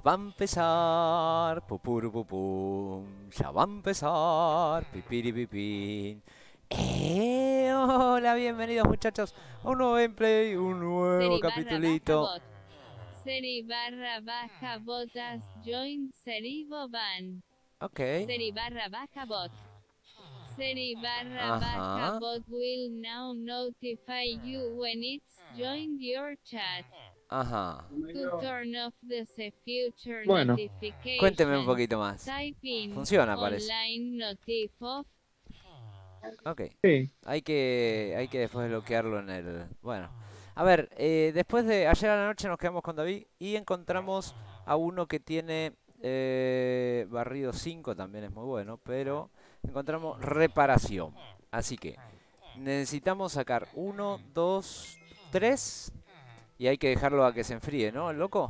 va a empezar, pupurupupum, ya va a empezar, pipiripipín. Hola, bienvenidos muchachos a un nuevo gameplay, un nuevo Seri barra baja capitulito. bot. Seri barra baja botas join Seri boban. Ok, Seri barra baja bot. Seri barra baja ajá, bot will now notify you when it's joined your chat. ajá. To turn off the future Bueno, Cuénteme un notifications. poquito más. Type in Funciona, parece. online notif off. Ok, sí. hay que después bloquearlo en el... Bueno, a ver, después de ayer a la noche nos quedamos con David y encontramos a uno que tiene barrido 5, también es muy bueno, pero encontramos reparación. Así que necesitamos sacar uno, 2, 3 y hay que dejarlo a que se enfríe, ¿no, el loco?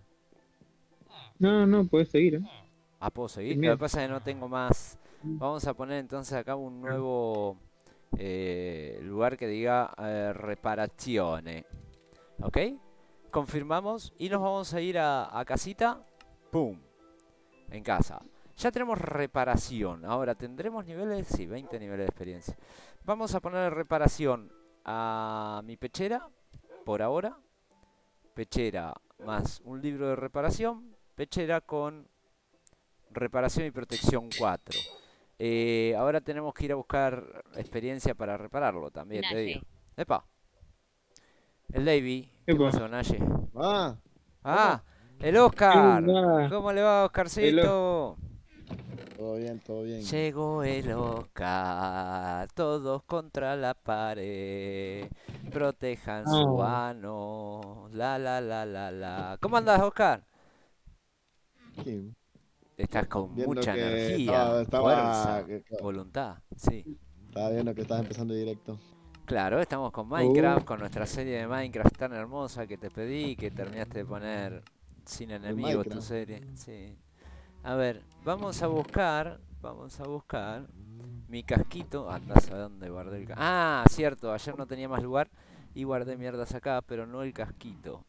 No, no, puedes seguir, ¿eh? Ah, puedo Sin seguir. Lo que miedo. pasa es que no tengo más. Vamos a poner entonces acá un nuevo lugar que diga reparazione. ¿Ok? Confirmamos y nos vamos a ir a casita. ¡Pum! En casa. Ya tenemos reparación. Ahora, ¿tendremos niveles? Sí, 20 niveles de experiencia. Vamos a poner reparación a mi pechera. Por ahora. Pechera más un libro de reparación. Pechera con reparación y protección 4. Ahora tenemos que ir a buscar experiencia para repararlo también, te digo. Naye. Epa, el Davey. ¿Qué Epa, pasó, Naye? Ah, Ah, ¿cómo? el ¿qué Oscar. onda? ¿Cómo le va, Hello. Oscarcito? Todo bien, todo bien. Llegó el Oscar, todos contra la pared. Protejan su No, ano. La la la la la. ¿Cómo andas, Oscar? Aquí, Estás con viendo mucha que energía, fuerza, que voluntad. Sí. estaba viendo que estabas empezando directo. Claro, estamos con uh, Minecraft, con nuestra serie de Minecraft tan hermosa que te pedí y que terminaste de poner sin El enemigos tu Minecraft. serie. Sí. A ver, vamos a buscar mi casquito. Andás a dónde guardé el casquito. Ah, cierto, ayer no tenía más lugar y guardé mierdas acá, pero no el casquito.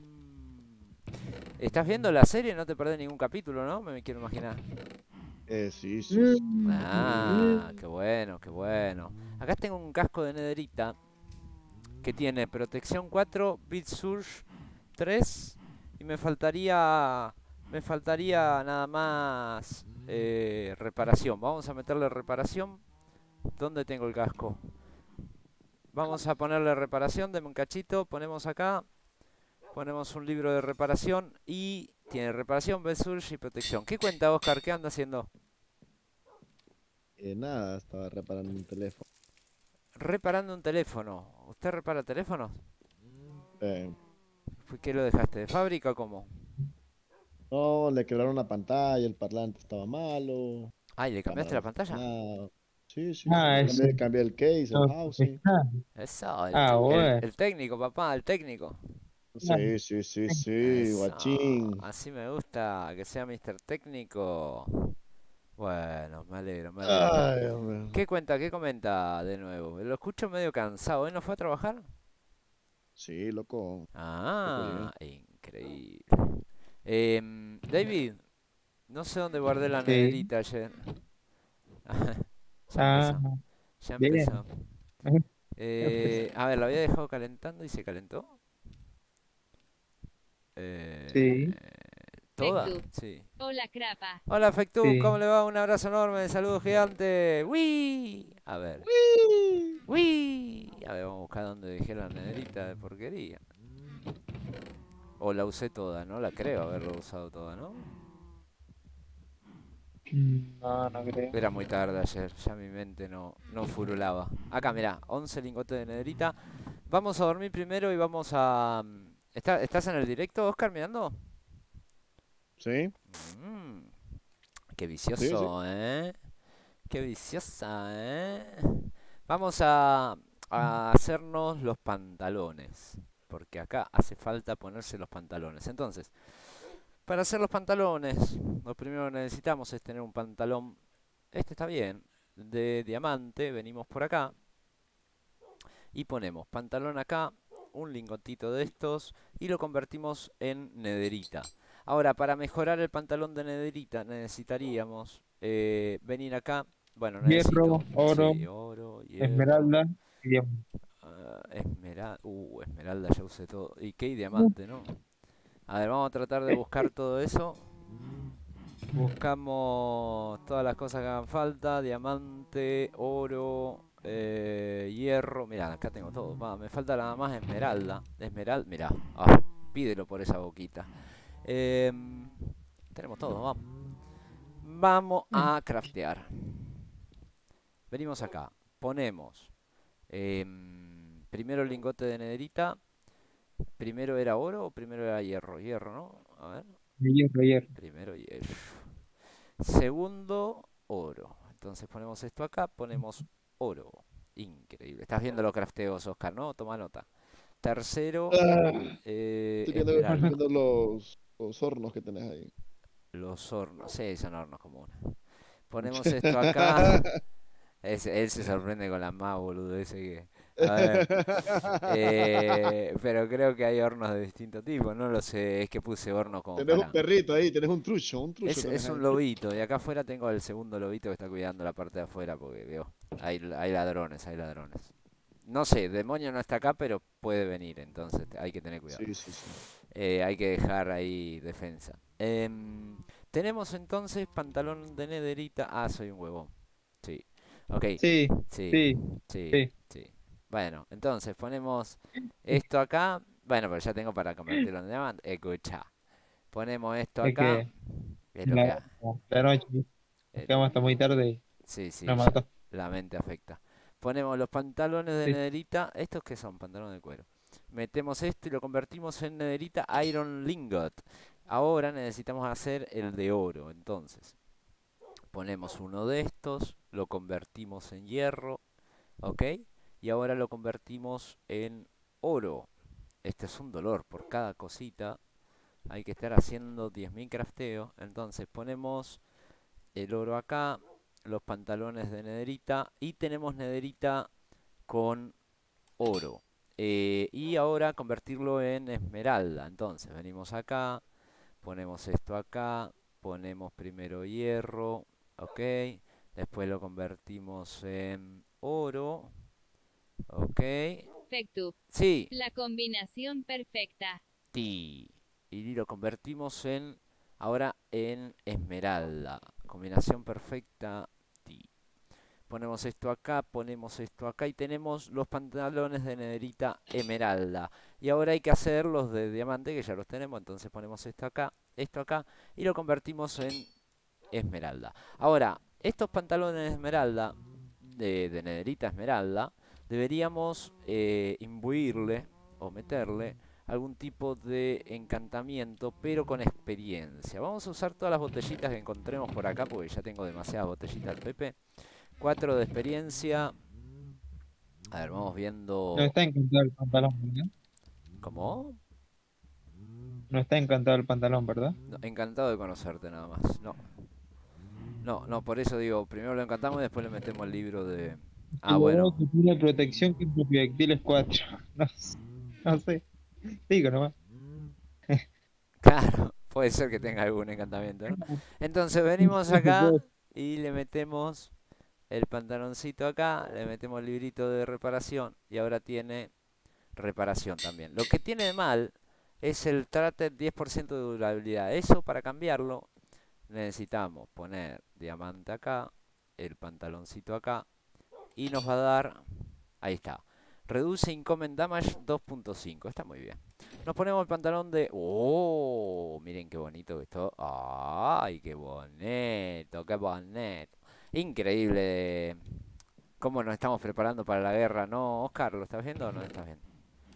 ¿Estás viendo la serie? No te perdés ningún capítulo, ¿no? Me quiero imaginar. Sí, sí, sí. Ah, qué bueno, qué bueno. Acá tengo un casco de nederita que tiene protección 4, bit surge 3 y me faltaría nada más reparación. Vamos a meterle reparación. ¿Dónde tengo el casco? Vamos a ponerle reparación, deme un cachito, ponemos acá, ponemos un libro de reparación y tiene reparación, bit surge y protección. ¿Qué cuenta, Oscar? ¿Qué anda haciendo? Nada, estaba reparando un teléfono. Reparando un teléfono. ¿Usted repara teléfonos? Eh, ¿Qué lo dejaste de fábrica o cómo? no, le quebraron una pantalla, el parlante estaba malo, Ay, ¿le cámara cambiaste no la pantalla? funcionaba. Sí, sí, sí. eso Cambié el case, el no housing. está. Eso, Bueno. el técnico, papá, el técnico. Sí, sí, sí, sí, Eso, guachín. así me gusta, que sea Mr. Técnico. Bueno, me alegro, me alegro. Ay, hombre. ¿Qué cuenta, qué comenta de nuevo? Lo escucho medio cansado, ¿eh? ¿No fue a trabajar? Sí, loco. Poco Ah, llegué. increíble. David, no sé dónde guardé la Sí. nederita ayer. Ya Ah, empezó, ya bien. empezó. A ver, la había dejado calentando y se calentó. Sí, Eh, ¿Toda? Fectu. Sí. Hola crapa. Hola, Fectu, ¿cómo sí. le va? Un abrazo enorme, saludo gigante. ¡Wii! A ver. ¡Uy! ¡Wii! A ver, vamos a buscar dónde dejé la nederita de porquería. O la usé toda, ¿no? La creo haberla usado toda, ¿no? No, no creo. Era muy tarde ayer, ya mi mente no furulaba. Acá, mirá, 11 lingotes de nederita. Vamos a dormir primero y vamos a... ¿Estás en el directo, Oscar, mirando? Sí, Mm, qué sí, sí. vicioso, ¿eh? Qué viciosa, ¿eh? Vamos a hacernos los pantalones. Porque acá hace falta ponerse los pantalones. Entonces, para hacer los pantalones, lo primero que necesitamos es tener un pantalón. Este está bien. De diamante. Venimos por acá. Y ponemos pantalón acá. Un lingotito de estos. Y lo convertimos en nederita. Ahora, para mejorar el pantalón de nederita necesitaríamos venir acá. Bueno, necesito, Hierro, oro, sí, oro, hierro, esmeralda y diamante. esmeralda, esmeralda ya usé todo. ¿Y qué? Y diamante, ¿no? A ver, vamos a tratar de buscar todo eso. Buscamos todas las cosas que hagan falta. Diamante, oro, hierro. Mirá, acá tengo todo. Va, me falta nada más esmeralda. Esmeralda, mirá. Pídelo por esa boquita. Tenemos todo, vamos. Vamos a craftear. Venimos acá. Ponemos primero el lingote de nederita. ¿Primero era oro o primero era hierro? Hierro, ¿no? A ver. Hierro, hierro. Primero hierro. Segundo, oro. Entonces ponemos esto acá, ponemos oro. Increíble. Estás viendo los crafteos, Oscar, ¿no? Toma nota. Tercero, Estoy esmeralda. viendo los hornos que tenés ahí. Los hornos. Sí, son hornos comunes. Ponemos esto acá. Él se sorprende con la más, boludo. Ese que. A ver. Pero creo que hay hornos de distinto tipo. No lo sé. Es que puse hornos como Tenés un para. perrito ahí, tenés un trucho tenés Es un ahí. lobito. Y acá afuera tengo el segundo lobito que está cuidando la parte de afuera. Porque veo. Hay ladrones, hay ladrones. No sé, demonio no está acá, pero puede venir. Entonces hay que tener cuidado. Sí, sí, sí. Hay que dejar ahí defensa. Tenemos entonces pantalón de nederita. Ah, soy un huevón. Sí. Ok. Sí, Sí. sí, Sí. sí. Sí. Bueno, entonces ponemos esto acá. Bueno, pero ya tengo para convertirlo en diamante. Escucha. Ponemos esto Es acá. que Es lo que la, ha. la noche nos eh, quedamos hasta muy tarde y sí, sí, nos ya. mató. La mente afecta. Ponemos los pantalones de Sí. nederita. ¿Estos qué son? Pantalones de cuero. Metemos esto y lo convertimos en nederita Iron Lingot. Ahora necesitamos hacer el de oro. Entonces, ponemos uno de estos, lo convertimos en hierro, ¿ok? Y ahora lo convertimos en oro. Este es un dolor por cada cosita. Hay que estar haciendo 10.000 crafteos. Entonces ponemos el oro acá, los pantalones de nederita y tenemos nederita con oro. Y ahora convertirlo en esmeralda. Entonces venimos acá, ponemos esto acá, ponemos primero hierro, ok, después lo convertimos en oro, ok, Perfecto. sí, La combinación perfecta. y lo convertimos en, ahora en esmeralda, combinación perfecta, ti. Ponemos esto acá y tenemos los pantalones de nederita esmeralda. Y ahora hay que hacer los de diamante, que ya los tenemos. Entonces ponemos esto acá y lo convertimos en esmeralda. Ahora, estos pantalones de esmeralda, de nederita esmeralda, deberíamos imbuirle o meterle algún tipo de encantamiento, pero con experiencia. Vamos a usar todas las botellitas que encontremos por acá, porque ya tengo demasiadas botellitas del PP. 4 de experiencia. A ver, vamos No viendo. está encantado el pantalón, ¿verdad? ¿Cómo? No está encantado el pantalón, ¿verdad? No, encantado de conocerte nada más. No, no, por eso digo, primero lo encantamos y después le metemos el libro de. Ah, Luego bueno. que tiene protección contra proyectiles 4. No, no sé. Digo nomás. Claro, puede ser que tenga algún encantamiento, ¿no? Entonces venimos acá y le metemos el pantaloncito acá, le metemos el librito de reparación y ahora tiene reparación también. Lo que tiene de mal es el trate 10% de durabilidad. Eso para cambiarlo necesitamos poner diamante acá, el pantaloncito acá y nos va a dar, ahí está, reduce incoming damage 2.5, está muy bien. Nos ponemos el pantalón de, oh, miren qué bonito que esto, ay, qué bonito, qué bonito, increíble. ¿Cómo nos estamos preparando para la guerra? ¿No, Oscar? ¿Lo estás viendo o no lo estás viendo?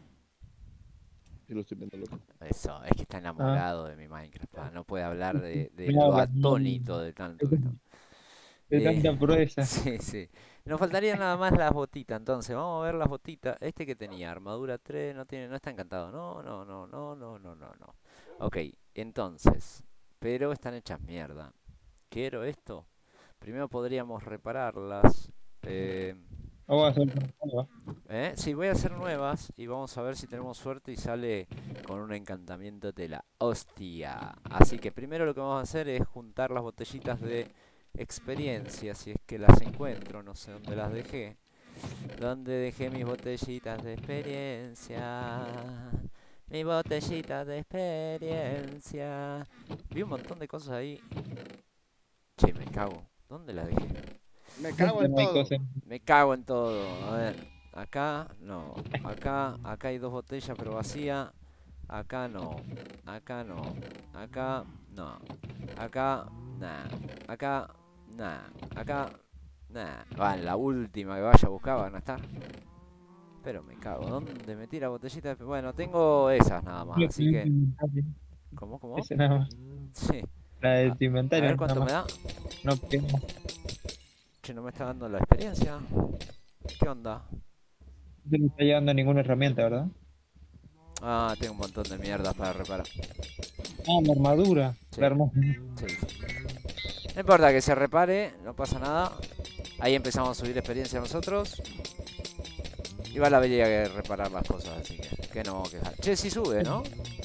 Sí, lo estoy viendo, loco. Eso, es que está Ah, enamorado de mi Minecraft. No puede hablar de me lo habla, me habla. atónito de tanto que está. De tanta proeza. Sí, sí. Nos faltarían nada más las botitas. Entonces, vamos a ver las botitas. Este que tenía, armadura 3 no tiene, no está encantado. No, no, no, no, no, no, no, no. Ok, entonces, pero están hechas mierda. Quiero esto. Primero podríamos repararlas. Vamos a hacer una prueba. Sí, voy a hacer nuevas y vamos a ver si tenemos suerte y sale con un encantamiento de la hostia. Así que primero lo que vamos a hacer es juntar las botellitas de experiencia, si es que las encuentro, no sé dónde las dejé. ¿Dónde dejé mis botellitas de experiencia? Mis botellitas de experiencia. Vi un montón de cosas ahí. Che, me cago. ¿Dónde las dejé? Me cago en No hay todo. cosa. Me cago en todo. A ver, acá no. Acá hay dos botellas pero vacía. Acá no. Acá no. Acá no. Acá, nah. Acá, nah. Acá, nah. Va, la última que vaya a buscar van a estar. Pero me cago. ¿Dónde metí la botellita? Bueno, tengo esas nada más. Así que. ¿Cómo? ¿Cómo? Ese nada más. Sí. La de A tu inventario ver nada cuánto me más. da. No, porque Che, no me está dando la experiencia. ¿Qué onda? no te está llevando ninguna herramienta, ¿verdad? Ah, tengo un montón de mierdas para reparar. Ah, la armadura. Sí. La armadura. Sí, sí. No importa que se repare, no pasa nada. Ahí empezamos a subir experiencia nosotros. Igual habría que reparar las cosas, así que no vamos a quejar. Che, sí sube, ¿no?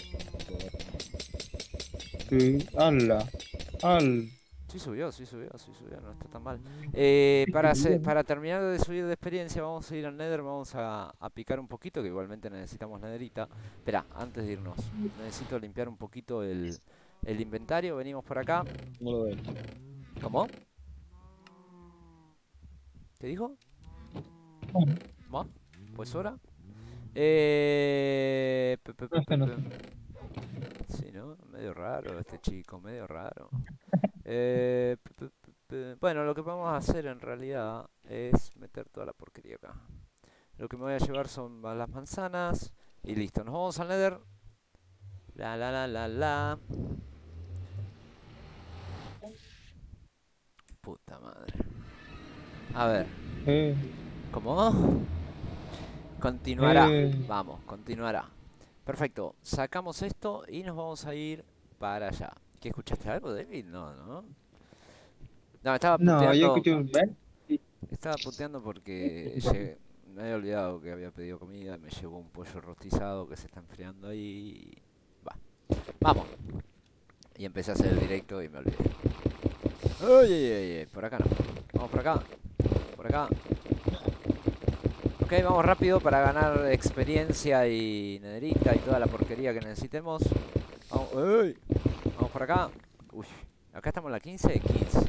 Sí. Ala. Sí subió, no está tan mal. Para terminar de subir de experiencia, vamos a ir al Nether, vamos a picar un poquito, que igualmente necesitamos Netherita. Espera, antes de irnos, necesito limpiar un poquito el inventario. Venimos por acá. No lo veo. ¿Cómo? ¿Qué dijo? ¿Va? Pues ahora. Sí, ¿no? Medio raro este chico, medio raro. Bueno, lo que vamos a hacer en realidad es meter toda la porquería acá. Lo que me voy a llevar son las manzanas y listo. Nos vamos al Nether. La. Puta madre. A ver. ¿Cómo? Continuará. Vamos, continuará. Perfecto. Sacamos esto y nos vamos a ir para allá. ¿Qué, escuchaste algo, David? No, ¿no? No, estaba puteando. No, yo escuché un... Estaba puteando porque me había olvidado que había pedido comida. Me llegó un pollo rostizado que se está enfriando ahí. Va. Vamos. Y empecé a hacer el directo y me olvidé. Oye, por acá no. Vamos por acá. Por acá. Ok, vamos rápido para ganar experiencia y nederita y toda la porquería que necesitemos. Vamos, vamos por acá. Uy, acá estamos en la 15.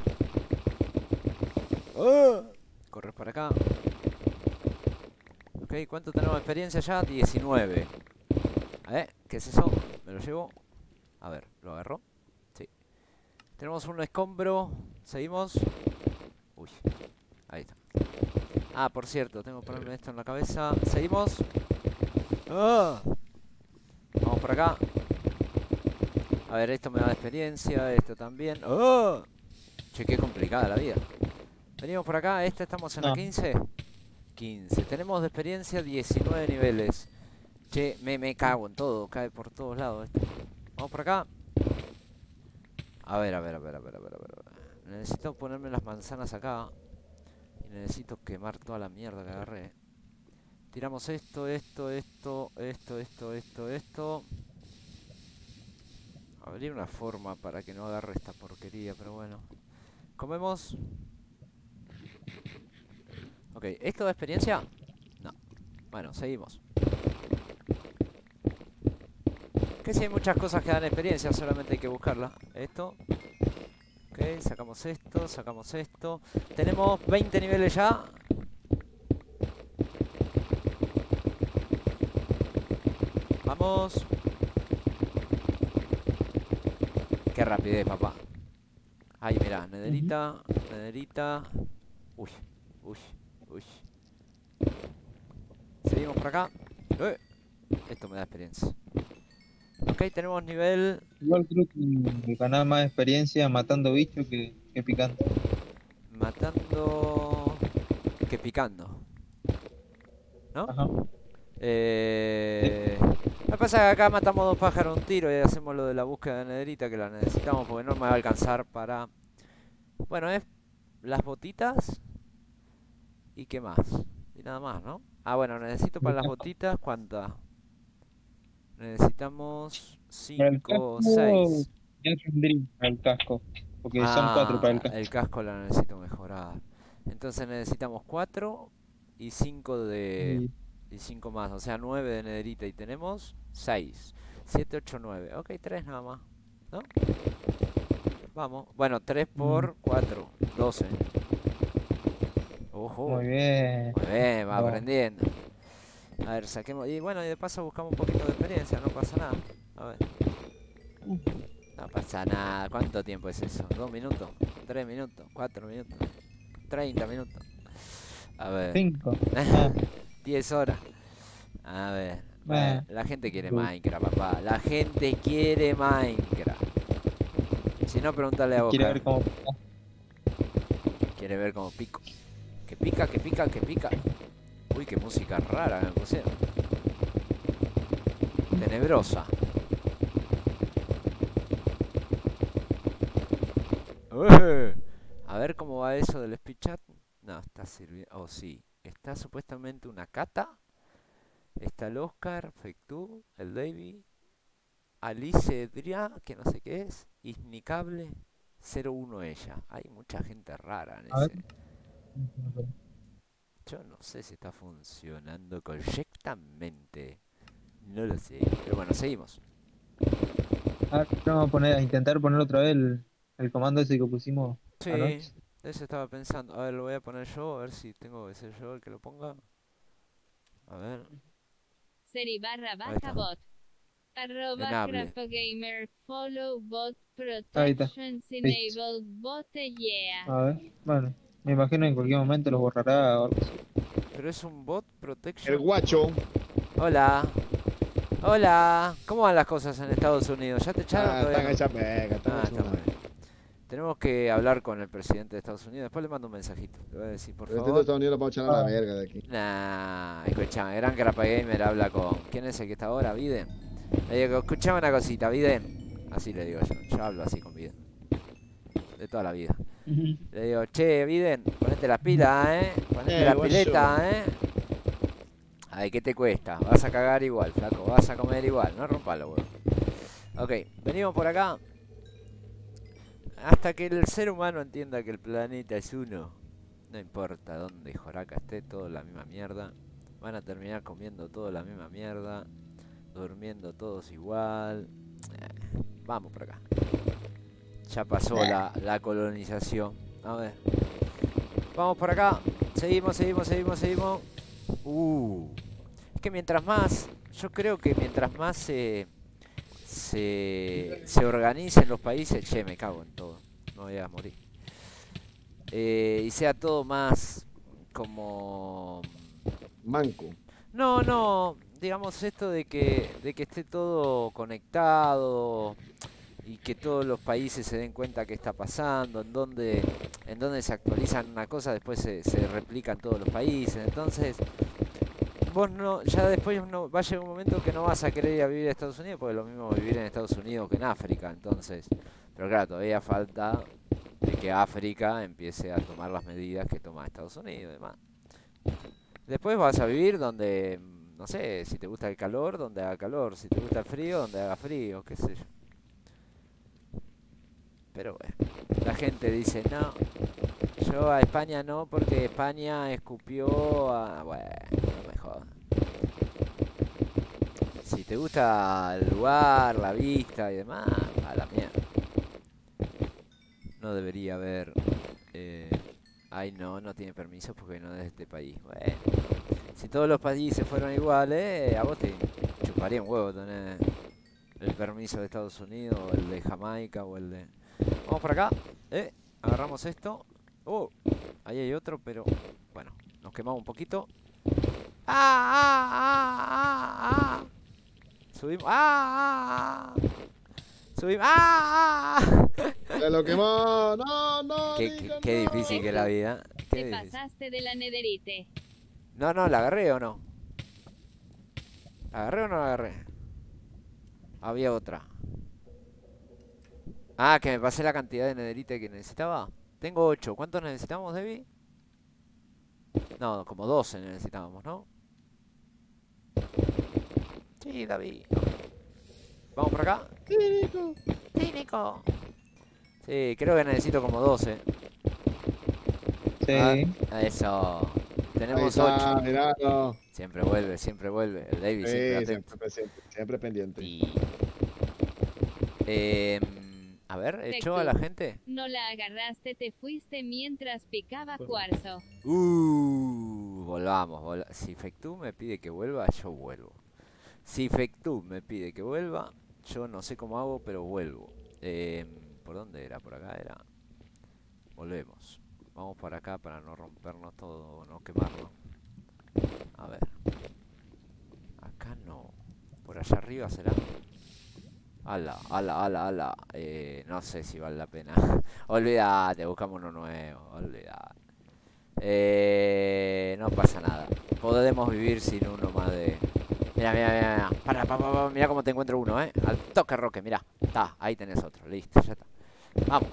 Corres por acá. Ok, ¿cuánto tenemos de experiencia ya? 19. A ver, ¿qué es eso? ¿Me lo llevo? A ver, ¿lo agarró? Sí. Tenemos un escombro. ¿Seguimos? Uy, ahí está. Ah, por cierto, tengo que ponerme esto en la cabeza. ¿Seguimos? Vamos por acá. A ver, esto me da experiencia, esto también. Che, qué complicada la vida. Venimos por acá, estamos en la 15. 15. Tenemos de experiencia 19 niveles. Che, me cago en todo, cae por todos lados esto. Vamos por acá. A ver. Necesito ponerme las manzanas acá. Y necesito quemar toda la mierda que agarré. Tiramos esto. Habría una forma para que no agarre esta porquería, pero bueno. ¿Comemos? Ok, ¿esto da experiencia? No. Bueno, seguimos. Que si hay muchas cosas que dan experiencia, solamente hay que buscarla. Esto. Ok, sacamos esto. Tenemos 20 niveles ya. Vamos. Qué rapidez, papá. Ay, mira, nederita. Uy. Seguimos por acá. Esto me da experiencia. Ok, tenemos nivel... Igual creo que ganar más experiencia matando bichos que picando. Matando... que picando. ¿No? Ajá. Lo que pasa es que acá matamos dos pájaros un tiro y hacemos lo de la búsqueda de nederita, que la necesitamos porque no me va a alcanzar para... Bueno, es las botitas. ¿Y qué más? Y nada más, ¿no? Ah, bueno, necesito para las botitas, ¿cuántas? Necesitamos Para el 5, casco, 6. ya tendría el casco. Porque son 4 para el Ah, casco. el casco lo necesito mejorar. Entonces necesitamos 4 y 5 de... Y Y 5 más, o sea 9 de nederita y tenemos 6. 7, 8, 9. Ok, 3 nada más, ¿no? Vamos. Bueno, 3 mm, por 4, 12. Ojo. muy bien. Muy bien, va Vamos. aprendiendo. A ver, saquemos... Y bueno, y de paso buscamos un poquito de experiencia, no pasa nada. A ver. No pasa nada. ¿Cuánto tiempo es eso? ¿2 minutos? ¿3 minutos? ¿4 minutos? 30 minutos. A ver. 5. Ah, 10 horas. A ver. Bueno, ah, la gente quiere Minecraft, papá. La gente quiere Minecraft. Si no, pregúntale a quiere Boca. ver cómo. Quiere ver cómo pico. Que pica, que pica, que pica. Uy, qué música rara me pusieron. Tenebrosa. ¡Eh! A ver cómo va eso del speed chat. No, está sirviendo. Oh, sí. Está supuestamente una Cata. Está el Oscar, Fectú, el David, Alice Dria, que no sé qué es, Isnicable, 01 ella. Hay mucha gente rara en A ver. ese. Yo no sé si está funcionando correctamente. No lo sé. Pero bueno, seguimos. Ahora vamos a poner, a intentar poner otra vez el comando ese que pusimos Sí, anoche. eso estaba pensando. A ver, lo voy a poner yo, a ver si tengo que ser yo el que lo ponga. A ver, Seri barra ahí baja está. bot. Arroba Enable. Gamer follow bot Ahí está. protections Listo. enabled bot yeah. A ver. Bueno, me imagino en cualquier momento los borrará o algo así. Pero es un bot El protection. guacho. Hola. Hola. ¿Cómo van las cosas en Estados Unidos? ¿Ya te echaron? Ah, Todavía están no. hechas mega, están Ah, hechas está una. muy bien. Tenemos que hablar con el presidente de Estados Unidos. Después le mando un mensajito. Le voy a decir, por El presidente de favor. Estados Unidos lo vamos a echar a la Ah, verga de aquí. Nah, escuchame, Gran Carapa Gamer habla con... ¿Quién es el que está ahora? ¿Biden? Le digo, escuchame una cosita, Biden. Así le digo yo. Yo hablo así con Biden. De toda la vida. ujú. Le digo, che, Biden, ponete las pilas, Ponete la guacho. pileta, Ay, ¿qué te cuesta? Vas a cagar igual, flaco. Vas a comer igual. No rompas los huevos. Ok, venimos por acá. Hasta que el ser humano entienda que el planeta es uno. No importa dónde joraca esté, todo la misma mierda. Van a terminar comiendo todo la misma mierda. Durmiendo todos igual. Vamos por acá. Ya pasó la colonización. A ver. Vamos por acá. Seguimos, seguimos, seguimos, seguimos. Es que mientras más... Yo creo que mientras más se organicen los países... Che, me cago en todo. No voy a morir. Y sea todo más como... Manco. No, no, digamos esto de que esté todo conectado y que todos los países se den cuenta qué está pasando, en donde se actualizan una cosa, después se replica en todos los países. Entonces, vos no, ya después no, va a llegar un momento que no vas a querer ir a vivir a Estados Unidos, porque es lo mismo vivir en Estados Unidos que en África, entonces. Pero claro, todavía falta de que África empiece a tomar las medidas que toma Estados Unidos y demás. Después vas a vivir donde, no sé, si te gusta el calor, donde haga calor, si te gusta el frío, donde haga frío, qué sé yo. Pero bueno, la gente dice, no, yo a España no, porque España escupió a... Bueno, no me jodas. Si te gusta el lugar, la vista y demás, a la mierda. No debería haber... Ay, no, no tiene permiso porque no es de este país. Bueno, si todos los países fueran iguales, a vos te chuparía un huevo tener el permiso de Estados Unidos, o el de Jamaica, o el de... Vamos por acá, agarramos esto. Ahí hay otro, pero bueno, nos quemamos un poquito. ¡Ah! Subimos. Subimos. Se lo quemó. No, no. Qué difícil que es la vida. Qué Te difícil. pasaste de la nederite. No, ¿la agarré o no? ¿La agarré o no la agarré? Había otra. Ah, que me pasé la cantidad de nederita que necesitaba. Tengo 8. ¿Cuántos necesitamos, Debbie? No, como 12 necesitábamos, ¿no? Sí, David. Vamos por acá. Sí, Nico. Sí, creo que necesito como 12. Sí. Ah, eso. Ahí Tenemos está, 8. miralo. Siempre vuelve, siempre vuelve. El David siempre Sí, atento. siempre presente, siempre pendiente. Y... a ver, ¿echó a la gente? No la agarraste, te fuiste mientras picaba cuarzo. Volvamos. Si Fectú me pide que vuelva, yo vuelvo. Si Fectú me pide que vuelva, yo no sé cómo hago, pero vuelvo. ¿Por dónde era? Por acá era. Volvemos. Vamos por acá para no rompernos todo, no quemarlo. A ver. Acá no. Por allá arriba será. Ala. No sé si vale la pena. Olvídate, buscamos uno nuevo. Olvídate. No pasa nada. Podemos vivir sin uno más de... Mira. Mira cómo te encuentro uno, Al toque, Roque, mira. Está, ahí tenés otro. Listo, ya está. Vamos.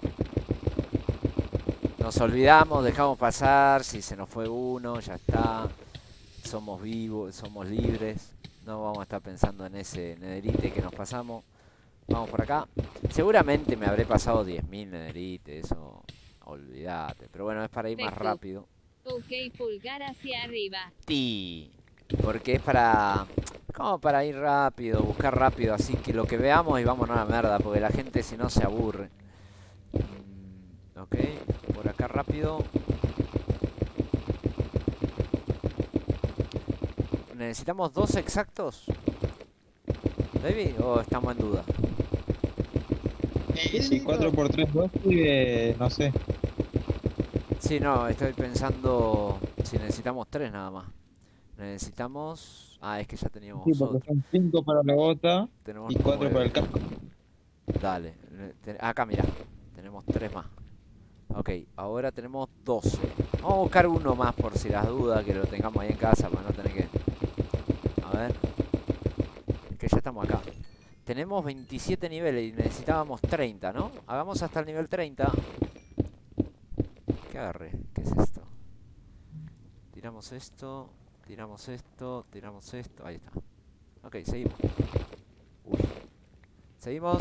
Nos olvidamos, dejamos pasar. Si se nos fue uno, ya está. Somos vivos, somos libres. No vamos a estar pensando en ese nederite que nos pasamos. Vamos por acá. Seguramente me habré pasado 10.000 nederites. Eso, olvídate. Pero bueno, es para ir más rápido. Ok, pulgar hacia arriba. Sí. Porque es para... Como para ir rápido, buscar rápido. Así que lo que veamos y vámonos a la mierda. Porque la gente si no se aburre. Ok, por acá rápido. ¿Necesitamos 2 exactos, David? ¿O estamos en duda? Si 4x3 12, no sé. Sí, no, estoy pensando si necesitamos 3 nada más. Necesitamos... Ah, es que ya teníamos Sí, porque otro. son 5 para la bota Tenemos y 4 para el 9. casco. Dale. Acá, mira. Tenemos 3 más. Ok, ahora tenemos 12. Vamos a buscar uno más por si las dudas, que lo tengamos ahí en casa para no tener que... A ver. Que ya estamos acá. Tenemos 27 niveles y necesitábamos 30, ¿no? Hagamos hasta el nivel 30. ¿Qué agarré? ¿Qué es esto? Tiramos esto, tiramos esto, tiramos esto. Ahí está. Ok, seguimos. Uy. Seguimos.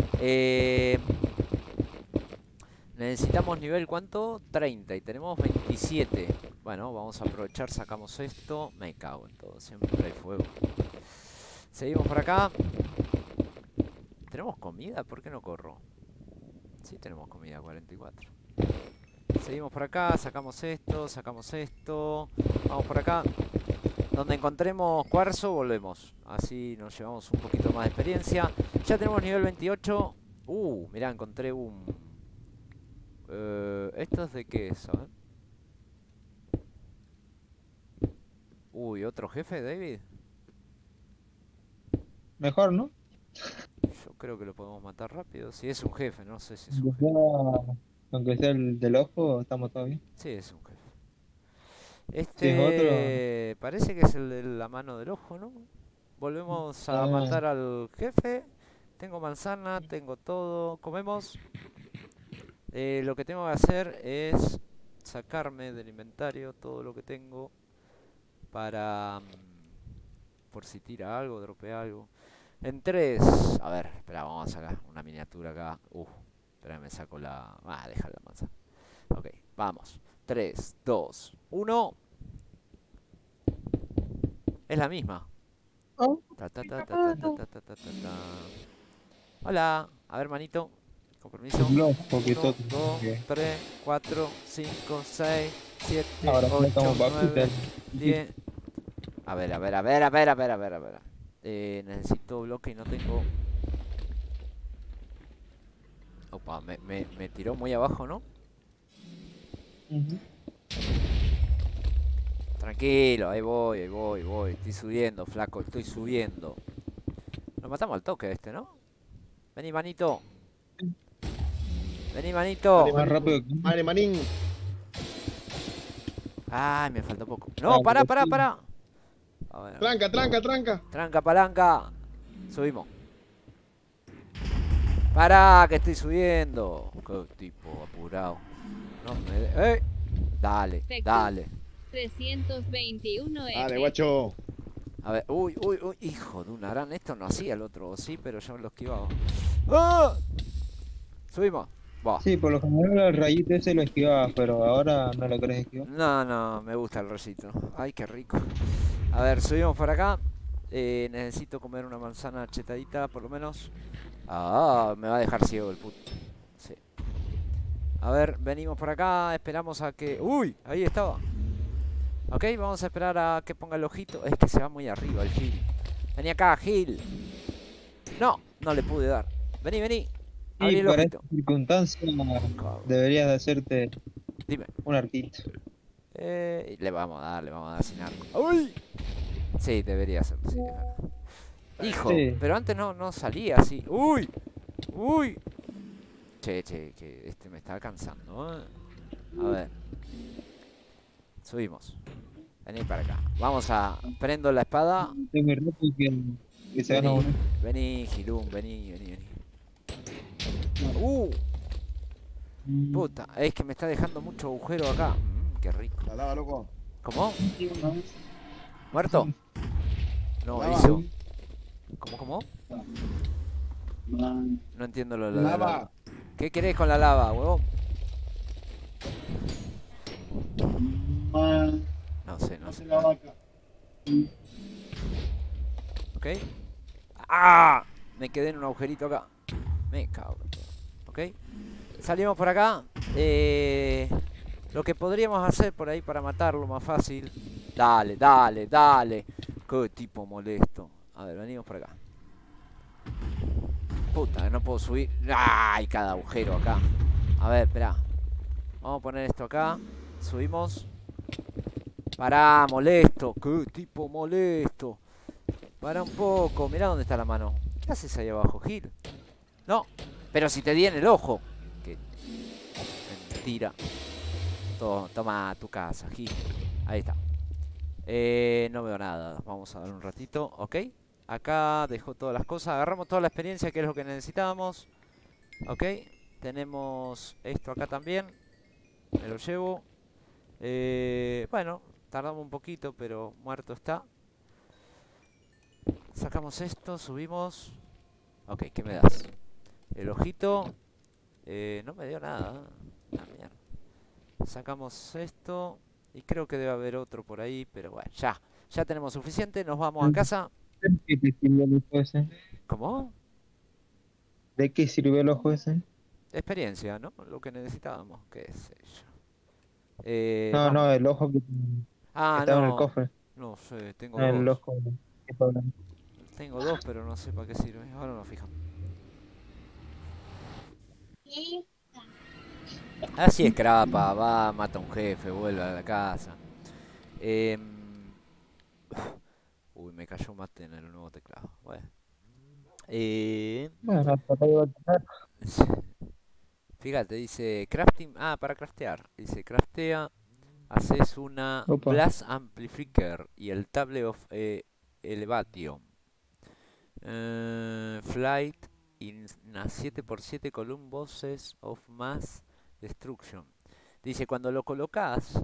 Necesitamos nivel, ¿cuánto? 30 y tenemos 27. Bueno, vamos a aprovechar, sacamos esto. Me cago en todo, siempre hay fuego. Seguimos por acá. ¿Tenemos comida? ¿Por qué no corro? Sí tenemos comida, 44. Seguimos por acá, sacamos esto. Vamos por acá. Donde encontremos cuarzo, volvemos. Así nos llevamos un poquito más de experiencia. Ya tenemos nivel 28. Mirá, encontré un... ¿esto es de qué es? A ver. Uy, ¿otro jefe, David? Mejor, ¿no? Yo creo que lo podemos matar rápido. Si es un jefe, no sé si es un Aunque jefe. aunque sea el del ojo, estamos todos bien. Sí, es un jefe. Si es otro, Este parece que es el de la mano del ojo, ¿no? Volvemos a matar al jefe. Tengo manzana, tengo todo. Comemos. Lo que tengo que hacer es sacarme del inventario todo lo que tengo para... por si tira algo, dropea algo. En 3... A ver, espera, vamos a sacar una miniatura acá. Espera, me saco la... deja la manzana. Ok, vamos. 3, 2, 1. Es la misma. Hola, a ver, manito. Con permiso. 1, 2, 3, 4, 5, 6, 7, 8, 9, 10. A ver. Necesito bloque y no tengo... Opa, me tiró muy abajo, ¿no? Tranquilo, ahí voy. Estoy subiendo, flaco, estoy subiendo. Nos matamos al toque este, ¿no? Vení, manito. Vení, manito. más rápido que... Madre manín. Ay, me faltó poco. No, pará. A ver. Tranca, palanca. Subimos. Pará, que estoy subiendo. Qué tipo apurado. No me... Dale. 321 Dale, F. guacho. A ver, uy, uy, uy, hijo de una gran. Esto no hacía el otro, sí, pero yo lo esquivaba. ¡Ah! Subimos. Va. Sí, por lo general el rayito ese lo esquivabas, pero ahora no lo querés esquivar. No, no, me gusta el rollito. Ay, qué rico. A ver, subimos por acá. Necesito comer una manzana chetadita, por lo menos. Ah, me va a dejar ciego el puto. Sí. A ver, venimos por acá, esperamos a que... ¡Uy! Ahí estaba. Ok, vamos a esperar a que ponga el ojito. Es que se va muy arriba el Gil. Vení acá, Gil. No, no le pude dar. Vení, vení. Y Abrí el para esta ojito. circunstancia Cabrón. deberías de hacerte Dime. un arquito. Le vamos a dar sin arco. ¡Uy! Sí, debería ser. Sí, es verdad. Hijo, Sí. pero antes no salía así. ¡Uy! ¡Uy! Che, que este me está cansando, ¿eh? A ver. Subimos. Vení para acá. Vamos a... Prendo la espada. Estoy muy rápido que se van a Vení, unir. vení, Gilum, vení. Puta, es que me está dejando mucho agujero acá. Qué rico. La lava, loco. ¿Cómo? ¿Muerto? No, Lava. hizo. ¿Cómo? No entiendo lo de la lava. Lava. ¿Qué querés con la lava, huevón? No sé. ¿Ok? ¡Ah! Me quedé en un agujerito acá. Me cago en todo. ¿Ok? Salimos por acá. Lo que podríamos hacer por ahí para matarlo más fácil. Dale. Qué tipo molesto. A ver, venimos por acá. Puta, que no puedo subir. ¡Ay! Cada agujero acá. A ver, espera. Vamos a poner esto acá. Subimos. Pará, molesto. Qué tipo molesto. Para un poco. Mirá dónde está la mano. ¿Qué haces ahí abajo, Gil? No. Pero si te di en el ojo. Qué mentira. Toma tu casa, Gil. Ahí está. No veo nada. Vamos a dar un ratito. Ok. Acá dejo todas las cosas. Agarramos toda la experiencia, que es lo que necesitábamos. Ok. Tenemos esto acá también. Me lo llevo. Bueno, tardamos un poquito, pero muerto está. Sacamos esto, subimos. Ok, ¿qué me das? El ojito. No me dio nada. La mierda. Sacamos esto. Y creo que debe haber otro por ahí, pero bueno, ya. Ya tenemos suficiente, nos vamos a casa. ¿De qué te sirvió el ojo ese? ¿Cómo? ¿De qué sirvió el ojo ese? Experiencia, ¿no? Lo que necesitábamos, qué sé yo. No, Vamos. no, el ojo que Ah, estaba en el no. cofre. No sé, tengo No, el dos. ojo que está hablando. Tengo dos, pero no sé para qué sirve. Ahora nos fijamos. Así es, Crapa. Va, mata a un jefe, vuelve a la casa. Uy, me cayó un mate en el nuevo teclado. Bueno. Bueno, hasta ahí va a quedar. Fíjate, dice crafting. Ah, para craftear. Dice craftea. Haces una Opa. Blast Amplifier y el Table of Elevation. Flight in a 7x7 column bosses of mass destruction. Dice, cuando lo colocas,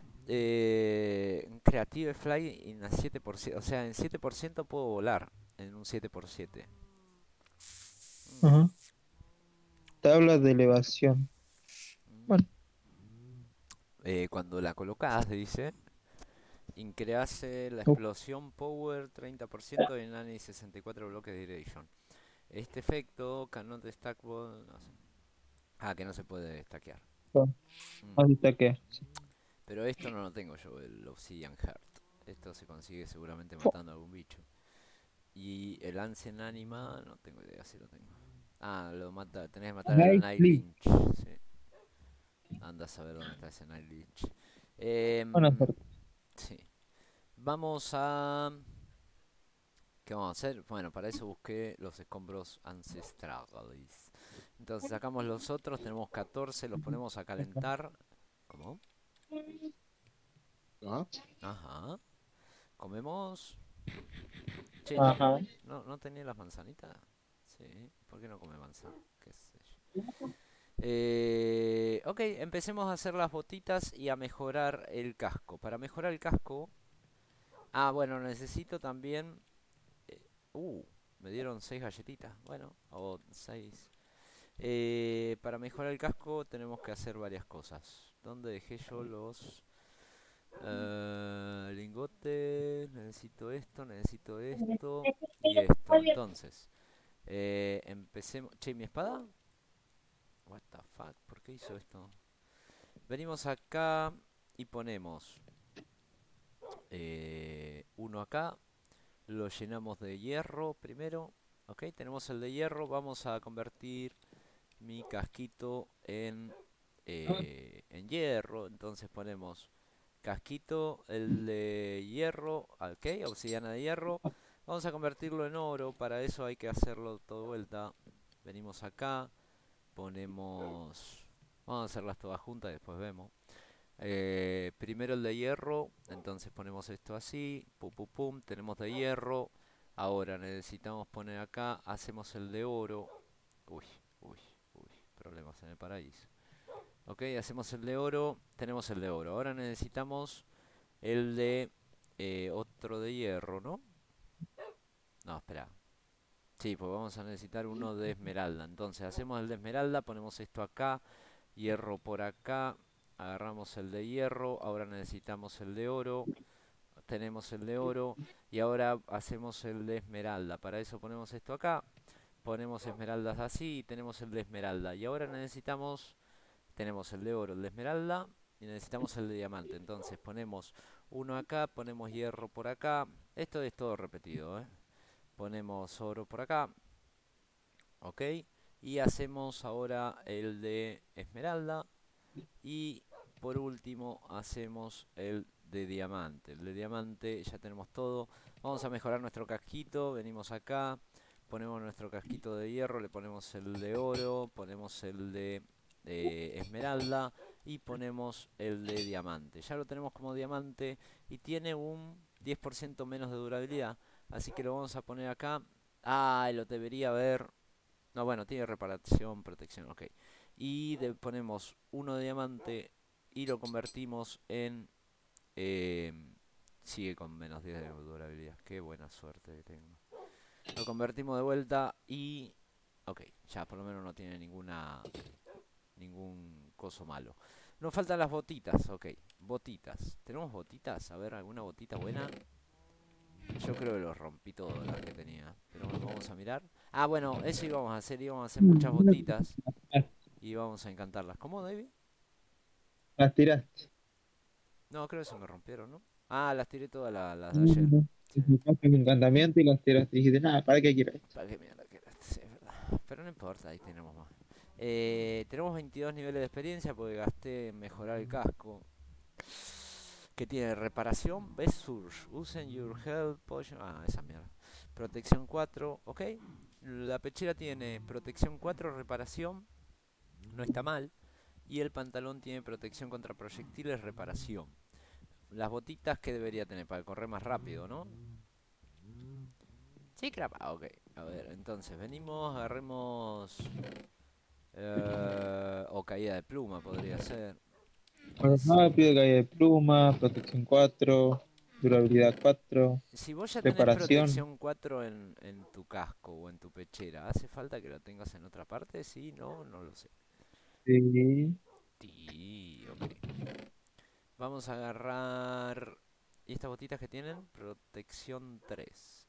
Creative Flight in a 7%. O sea, en 7% puedo volar. En un 7x7. Ajá. Tabla de elevación. Bueno. Cuando la colocas, dice, increase la Uf. explosión power 30% en ANI 64 bloques de duration. Este efecto cannot stackable, no sé. Ah, que no se puede stackear. Así está que. Pero esto no lo tengo yo, el Obsidian Heart. Esto se consigue seguramente matando a algún bicho. Y el Ancient Anima, no tengo idea si lo tengo. Ah, tenés que matar al Night Lynch. Sí. Anda a saber dónde está ese Night Lynch. Buena suerte. Sí. Vamos a... ¿Qué vamos a hacer? Bueno, para eso busqué los escombros ancestrales. Entonces sacamos los otros, tenemos 14, los ponemos a calentar. ¿Cómo? ¿Ah? Ajá. Comemos... Che, Ajá. no tenía las manzanitas. Sí, ¿por qué no come manzana? ¿Qué sé yo? Ok, empecemos a hacer las botitas y a mejorar el casco. Para mejorar el casco... Ah, bueno, necesito también... eh, uh, me dieron 6 galletitas. Bueno, o 6. Para mejorar el casco tenemos que hacer varias cosas. ¿Dónde dejé yo los lingotes? Necesito esto y esto. Entonces, empecemos... Che, ¿mi espada? What the fuck, ¿por qué hizo esto? Venimos acá y ponemos uno acá. Lo llenamos de hierro primero. Ok, tenemos el de hierro. Vamos a convertir mi casquito en hierro. Entonces ponemos casquito, el de hierro. Ok, obsidiana de hierro. Vamos a convertirlo en oro. Para eso hay que hacerlo todo de vuelta. Venimos acá. Ponemos... Vamos a hacerlas todas juntas y después vemos. Primero el de hierro. Entonces ponemos esto así. Pum, pum, pum. Tenemos de hierro. Ahora necesitamos poner acá. Hacemos el de oro. Uy, uy, uy. Problemas en el paraíso. Ok, hacemos el de oro. Tenemos el de oro. Ahora necesitamos el de otro de hierro, ¿no? No, espera. Sí, pues vamos a necesitar uno de esmeralda. Entonces hacemos el de esmeralda. Ponemos esto acá. Hierro por acá. Agarramos el de hierro. Ahora necesitamos el de oro. Tenemos el de oro. Y ahora hacemos el de esmeralda. Para eso ponemos esto acá. Ponemos esmeraldas así y tenemos el de esmeralda. Y ahora necesitamos... Tenemos el de oro, el de esmeralda. Y necesitamos el de diamante. Entonces ponemos uno acá. Ponemos hierro por acá. Esto es todo repetido, ¿eh? Ponemos oro por acá. Ok. Y hacemos ahora el de esmeralda. Y por último hacemos el de diamante. El de diamante ya tenemos todo. Vamos a mejorar nuestro casquito. Venimos acá. Ponemos nuestro casquito de hierro. Le ponemos el de oro. Ponemos el de esmeralda. Y ponemos el de diamante. Ya lo tenemos como diamante. Y tiene un 10% menos de durabilidad. Así que lo vamos a poner acá. Ah, lo debería ver. No, bueno, tiene reparación, protección, ok. Y ponemos uno de diamante y lo convertimos en... eh, sigue con menos 10 de durabilidad. Qué buena suerte que tengo. Lo convertimos de vuelta y... Ok, ya por lo menos no tiene ningún coso malo. Nos faltan las botitas, ok. Botitas. ¿Tenemos botitas? A ver, ¿alguna botita buena? Yo creo que los rompí todas las que tenía. Pero bueno, vamos a mirar. Ah, bueno, eso íbamos a hacer. Íbamos a hacer muchas botitas. Y vamos a encantarlas. ¿Cómo, David? Las tiraste. No, creo que se me rompieron, ¿no? Ah, las tiré todas las de ayer. Sí. Hiciste un encantamiento y las tiraste. Dijiste, nada, ¿para qué quiero esto? Para que mierda que era. Sí, es verdad. Pero no importa, ahí tenemos más. Tenemos 22 niveles de experiencia porque gasté en mejorar el casco. Que tiene reparación, best surge, usen your health potion. Ah, esa mierda. Protección 4, ok. La pechera tiene protección 4, reparación. No está mal. Y el pantalón tiene protección contra proyectiles, reparación. Las botitas que debería tener para correr más rápido, ¿no? Sí, crap. Ah, ok. A ver, entonces venimos, agarremos... o caída de pluma podría ser. Más rápido, caída de pluma, protección 4, durabilidad 4, Si vos ya tenés reparación. protección 4 en tu casco o en tu pechera, ¿hace falta que lo tengas en otra parte? Sí, no, no lo sé. Sí. Sí, ok. Vamos a agarrar... ¿Y estas botitas que tienen? Protección 3.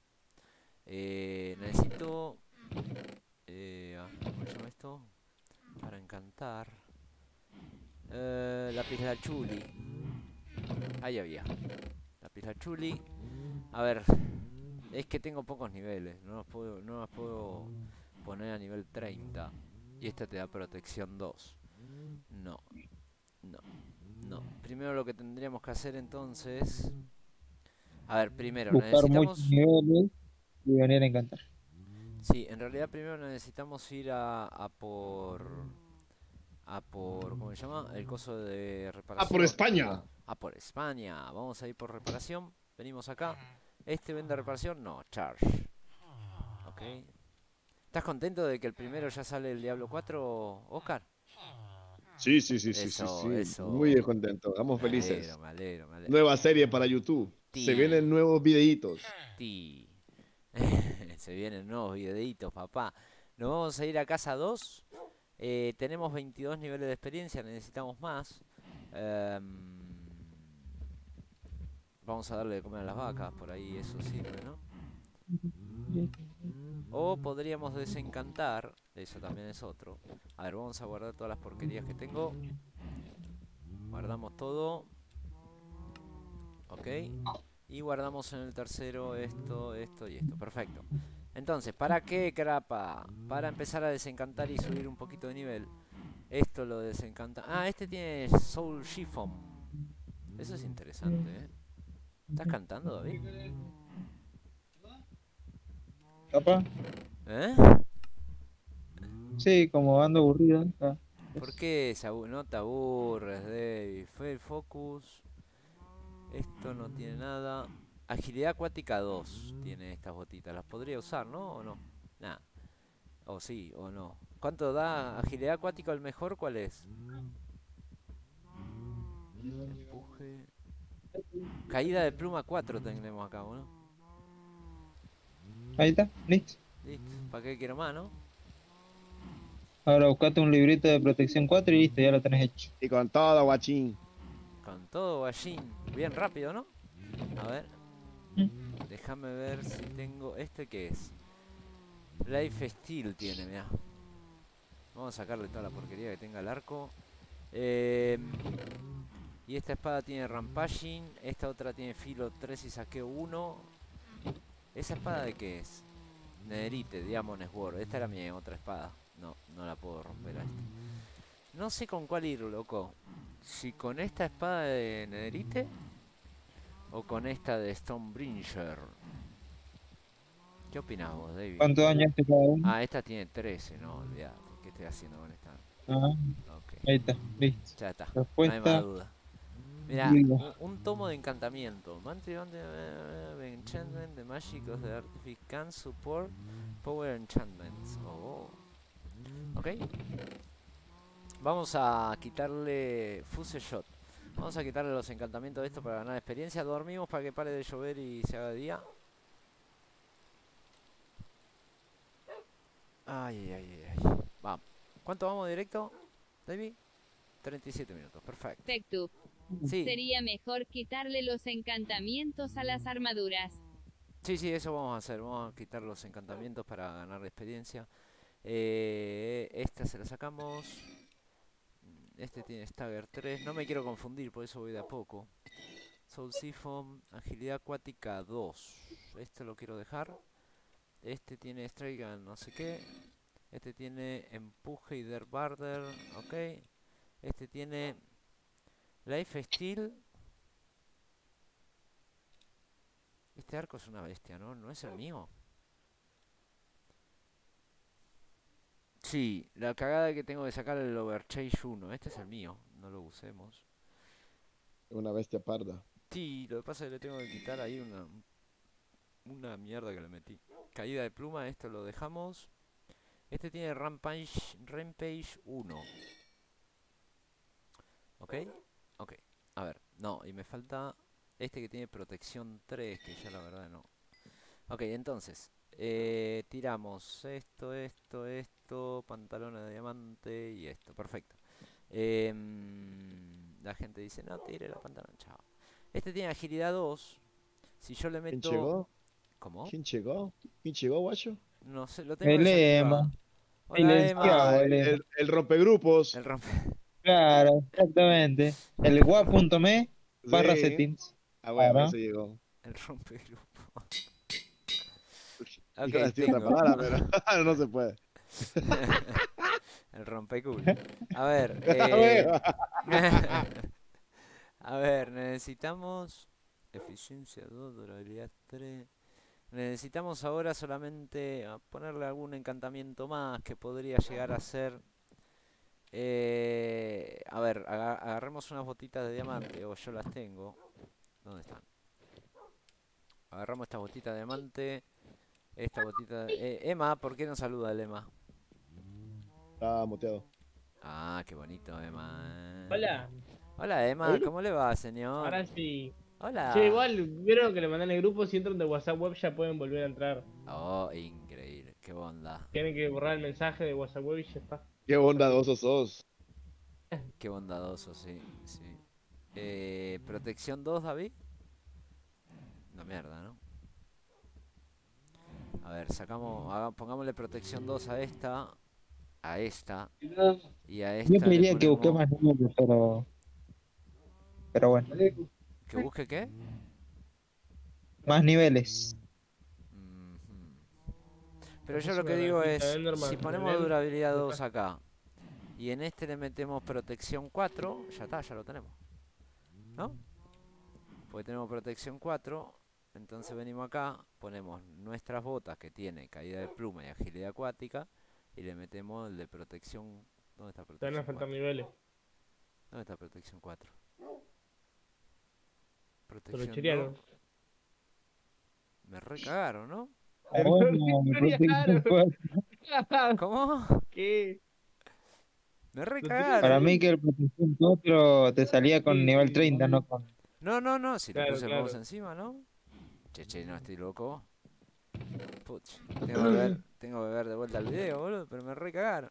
Necesito... ¿cómo se llama esto? Para encantar. Lapislázuli. Ahí había. Lapislázuli. A ver, es que tengo pocos niveles, no las puedo poner a nivel 30. Y esta te da protección 2. No, no, no. Primero lo que tendríamos que hacer entonces... A ver, primero Buscar muchos necesitamos... niveles y venir a encantar. Sí, en realidad primero necesitamos ir a por... ¿Cómo se llama? El coso de reparación. ¡Ah, por España! A por España. Vamos a ir por reparación. Venimos acá. ¿Este vende reparación? No, charge. Ok. ¿Estás contento de que el primero ya sale el Diablo 4, Oscar? Sí, sí, sí, sí, sí, Eso, sí. Muy eso. contento. Estamos Me alegro, felices. me alegro, me alegro. Nueva serie para YouTube. Se Ti, vienen nuevos videitos. ti. Se vienen nuevos videitos, papá. Nos vamos a ir a casa 2. Tenemos 22 niveles de experiencia, necesitamos más. Em, Vamos a darle de comer a las vacas, por ahí eso sirve, ¿no? O podríamos desencantar, eso también es otro. A ver, vamos a guardar todas las porquerías que tengo. Guardamos todo. Ok. Y guardamos en el tercero esto, esto y esto. Perfecto. Entonces, ¿para qué, crapa? Para empezar a desencantar y subir un poquito de nivel. Esto lo desencanta. Ah, este tiene Soul Chiffon. Eso es interesante, ¿eh? ¿Estás cantando, David? Capaz. ¿Eh? Sí, como ando aburrido. ¿Por qué no te aburres, David? Fue el focus. Esto no tiene nada. Agilidad acuática 2 tiene estas botitas. Las podría usar, ¿no? ¿O no? Nada. O sí, o no. ¿Cuánto da agilidad acuática el mejor? ¿Cuál es? Empuje. Caída de pluma 4 tenemos acá, ¿no? Ahí está, listo. Listo. ¿Para qué quiero más, no? Ahora buscate un librito de protección 4 y listo, ya lo tenés hecho. Y con todo, guachín. Con todo, Guayín. Bien rápido, ¿no? A ver. Mm. Déjame ver si tengo... ¿Este qué es? Life Steal tiene, mirá. Vamos a sacarle toda la porquería que tenga el arco. Y esta espada tiene Rampaging. Esta otra tiene filo 3 y saqueo 1. ¿Esa espada de qué es? Nederite, Diamond Sword. Esta era mi otra espada. No, no la puedo romper a esta. No sé con cuál ir, loco. Si con esta espada de Nederite o con esta de Stonebringer. ¿Qué opinas vos, David? ¿Cuánto daño hace cada uno? Ah, esta tiene 13, no, olvidate. ¿Qué estoy haciendo con esta? Ah, Ok, ahí está, listo. ya está. No hay más Respuesta, duda. Mira, digo. un tomo de encantamiento. Enchantment de Magic of the Artifice can support Power Enchantments. Oh. Ok. Vamos a quitarle Fuse Shot. Vamos a quitarle los encantamientos de esto para ganar experiencia. Dormimos para que pare de llover y se haga de día. Ay, ay, ay. Vamos. ¿Cuánto vamos directo, David? 37 minutos. Perfecto. Perfecto. Sí. Sería mejor quitarle los encantamientos a las armaduras. Sí, sí, eso vamos a hacer. Vamos a quitar los encantamientos para ganar experiencia. Esta se la sacamos. Este tiene Stagger 3. No me quiero confundir, por eso voy de a poco. Soul Siphon, agilidad acuática 2. Este lo quiero dejar. Este tiene Strike Gun, no sé qué. Este tiene empuje y derbarder. Ok. Este tiene Life Steal. Este arco es una bestia, ¿no? ¿No es el mío? Sí, la cagada que tengo de sacar el Overchase 1. Este es el mío, no lo usemos. Una bestia parda. Sí, lo que pasa es que le tengo que quitar ahí una mierda que le metí. Caída de pluma, esto lo dejamos. Este tiene Rampage 1. ¿Ok? Ok. A ver, no, y me falta este que tiene protección 3, que ya la verdad no. Ok, entonces, tiramos esto, pantalones de diamante y esto, perfecto. La gente dice, no, tire la pantalón, chao. Este tiene agilidad 2. Si yo le ¿Quién meto... llegó? ¿Cómo? ¿Quién llegó? ¿Quién llegó, guacho? No sé, lo tengo El desactivado. Ema, Hola, silenciado, Ah, Emma. el Ema. el rompegrupos. El rompe... Claro, exactamente. El gua.me barra Sí. settings. Ah, bueno, Claro. eso llegó. El rompegrupo. Iba a Ok, decir otra tengo. palabra, pero no se puede. El rompeculo. A ver, Ah, bueno. a ver, necesitamos eficiencia 2, durabilidad 3. Necesitamos ahora solamente ponerle algún encantamiento más que podría llegar a ser. A ver, agarremos unas botitas de diamante, o yo las tengo. ¿Dónde están? Agarramos estas botitas de diamante. Esta botita. Emma, ¿por qué no saluda el Emma? Está muteado. Ah, qué bonito, Emma. Hola, Hola, Emma, ¿oí? ¿cómo le va, señor? Ahora sí. Che, Hola. igual, vieron que le mandan el grupo, si entran de WhatsApp web ya pueden volver a entrar. Oh, increíble, qué bondad. Tienen que borrar el mensaje de WhatsApp web y ya está. Qué bondadosos sos. Qué bondadoso, sí, sí. Protección 2, David. Una mierda, ¿no? A ver, pongámosle protección 2 a esta y a Yo esta le pediría que busque ponemos... más números, pero bueno, ¿Que busque qué? más niveles. Ujú. Pero yo Después lo que una digo ratita es, de Enderman si con el ponemos End, durabilidad ya 2 está. acá y en este le metemos protección 4, ya está, ya lo tenemos, ¿no? Porque tenemos protección 4, entonces venimos acá, ponemos nuestras botas que tiene caída de pluma y agilidad acuática y le metemos el de protección... ¿Dónde está Te van a protección faltar 4? niveles. ¿Dónde está protección 4? Te lo Protección 2. chorearon. Me recagaron, ¿no? Ah, bueno, Te lo protección chorearon. 4. ¿Cómo? ¿Qué? Me Lo Para recagaron. mí que el protección 4 te salía con Sí, nivel sí. 30, no con... No, no, no, si le Claro, puse el mouse claro. encima, ¿no? Che, no estoy loco. Puch, tengo que ver de vuelta el video, boludo, pero me recagaron.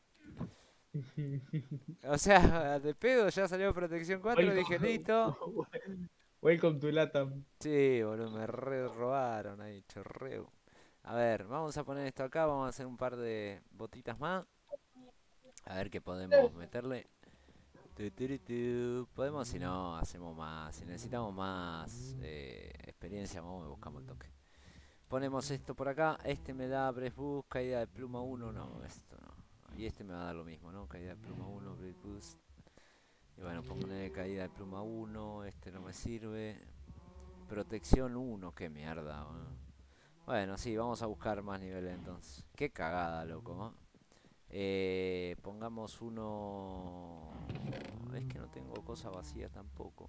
O sea, de pedo ya salió protección 4, dije Welcome, listo. welcome to Latam. Sí, boludo, me re robaron ahí, chorreo. A ver, vamos a poner esto acá, vamos a hacer un par de botitas más. A ver qué podemos meterle. Podemos, si no, hacemos más. Si necesitamos más experiencia, vamos y buscamos el toque. Ponemos esto por acá. Este me da Breath Boost, caída de pluma 1. No, esto no. Y este me va a dar lo mismo, ¿no? Caída de pluma 1, Breath Boost. Y bueno, pongo caída de pluma 1. Este no me sirve. Protección 1, qué mierda. Bueno, sí, vamos a buscar más niveles entonces. Qué cagada, loco, ¿no? Pongamos uno... Es que no tengo cosa vacía tampoco.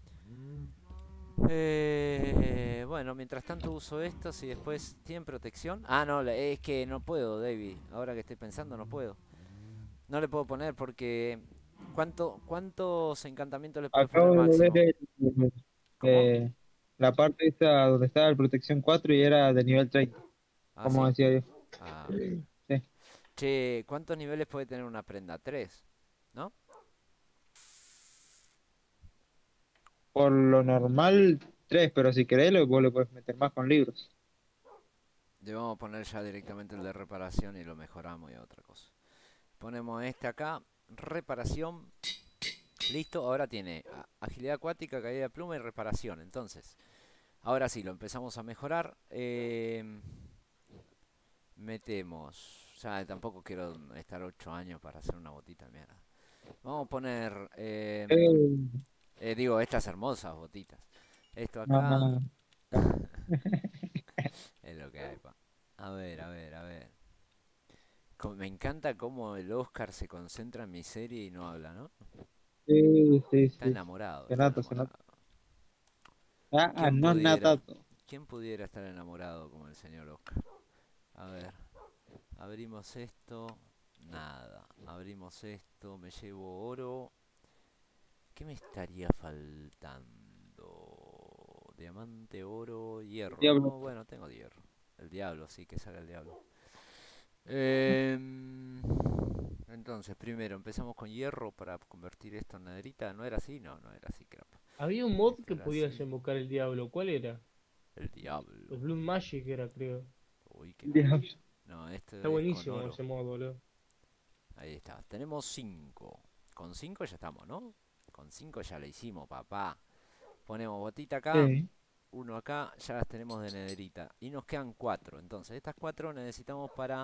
Bueno, mientras tanto uso estos y después... ¿Tienen protección? Ah, no, es que no puedo, David. Ahora que estoy pensando, no puedo. No le puedo poner porque... ¿Cuántos encantamientos le puedes poner Acabo de máximo? ver ¿Cómo? la parte esta donde estaba el protección 4 y era de nivel 30, Ah, como ¿sí? decía yo. Ah, ok. Sí. Che, ¿cuántos niveles puede tener una prenda? 3, ¿no? Por lo normal 3, pero si querés vos le puedes meter más con libros. Debemos poner ya directamente el de reparación y lo mejoramos y a otra cosa. Ponemos este acá, reparación. Listo, ahora tiene agilidad acuática, caída de pluma y reparación. Entonces, ahora sí, lo empezamos a mejorar. Metemos... Ya tampoco quiero estar 8 años para hacer una botita de mierda. Vamos a poner... digo, estas hermosas botitas. Esto No, acá no, es lo que hay, pa. A ver, a ver, a ver. Me encanta cómo el Oscar se concentra en mi serie y no habla, ¿no? sí, sí, Está sí. enamorado, Se está nota, se nota. enamorado. Ah, ¿Quién no pudiera? nada. ¿Quién pudiera estar enamorado como el señor Oscar? A ver, abrimos esto. Nada. Abrimos esto, me llevo oro. ¿Qué me estaría faltando? Diamante, oro, hierro. Diablo. No, bueno, tengo hierro. El diablo, sí, que salga el diablo. Entonces, primero empezamos con hierro para convertir esto en nederita. ¿No era así? No, no era así, crap. Había un mod Esto que era podías así. invocar el diablo. ¿Cuál era? El diablo. El Blood Magic era, creo. Uy, qué Diablo. mal. No, este Está es con buenísimo oro. ese mod, boludo. Ahí está. Tenemos 5. Con 5 ya estamos, ¿no? Con 5 ya lo hicimos, papá. Ponemos botita acá. Sí. Uno acá. Ya las tenemos de nederita. Y nos quedan 4. Entonces, estas 4 necesitamos para...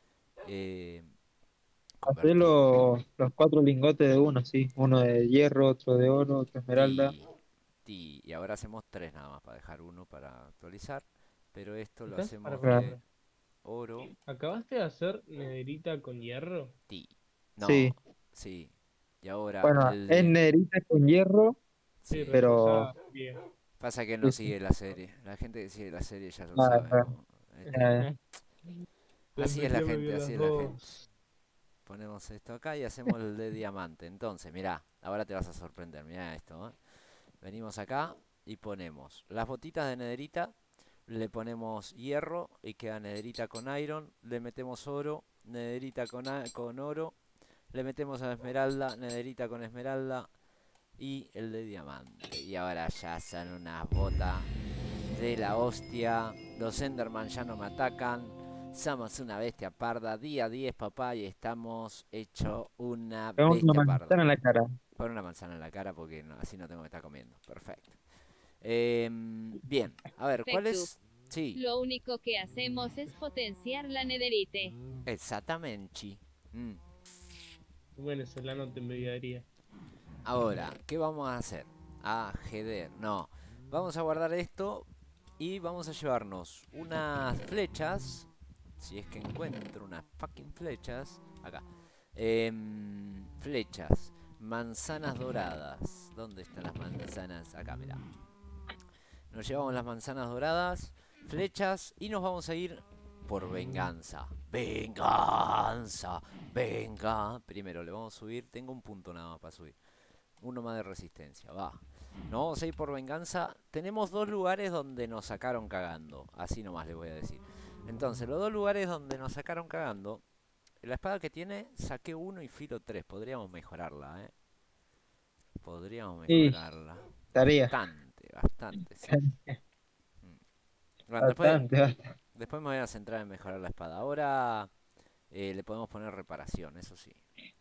Hacer convertir. los 4 lingotes de uno, sí. Uno de hierro, otro de oro, otro esmeralda. Y ahora hacemos 3 nada más para dejar uno para actualizar. Pero esto lo ¿Estás? Para, hacemos para, Claro. de para. oro. ¿Acabaste de hacer nederita con hierro? Ti. No, Sí. sí. Y ahora Bueno, el es nederita con hierro, sí. pero... Bien. Pasa que él no Sí, sí. sigue la serie. La gente que sigue la serie ya lo Ah, sabe, claro. ¿no? Ah, Así es la Siempre gente, vio así las es la gente. dos. Ponemos esto acá y hacemos el de diamante. Entonces, mirá, ahora te vas a sorprender. Mirá esto, ¿eh? Venimos acá y ponemos las botitas de nederita. Le ponemos hierro y queda nederita con iron. Le metemos oro, nederita con oro. Le metemos a esmeralda, nederita con esmeralda. Y el de diamante. Y ahora ya son unas botas de la hostia. Los Enderman ya no me atacan. Somos una bestia parda. Día 10, papá, y estamos hecho una Pegamos una bestia parda. manzana en la cara. Pon una manzana en la cara porque así no tengo que estar comiendo. Perfecto. Bien, a ver, ¿cuál Perfecto. es? Sí, Lo único que hacemos es potenciar la nederite. exactamente. Mm. Un venezolano te envidiaría. Ahora, ¿qué vamos a hacer? Ajedrez. No, vamos a guardar esto y vamos a llevarnos unas flechas. Si es que encuentro unas fucking flechas. Acá. Flechas. Manzanas doradas. ¿Dónde están las manzanas? Acá, mirá. Nos llevamos las manzanas doradas, flechas y nos vamos a ir por venganza. Venganza, venga. Primero le vamos a subir, tengo un punto nada más para subir. Uno más de resistencia, va. Nos vamos a ir por venganza. Tenemos dos lugares donde nos sacaron cagando. Así nomás les voy a decir. Entonces, los dos lugares donde nos sacaron cagando. La espada que tiene, saqué 1 y filo 3. Podríamos mejorarla, ¿eh? Podríamos Sí. mejorarla. Tarea. Bastante, sí. Bueno, Bastante. después me voy a centrar en mejorar la espada. Ahora le podemos poner reparación, eso sí.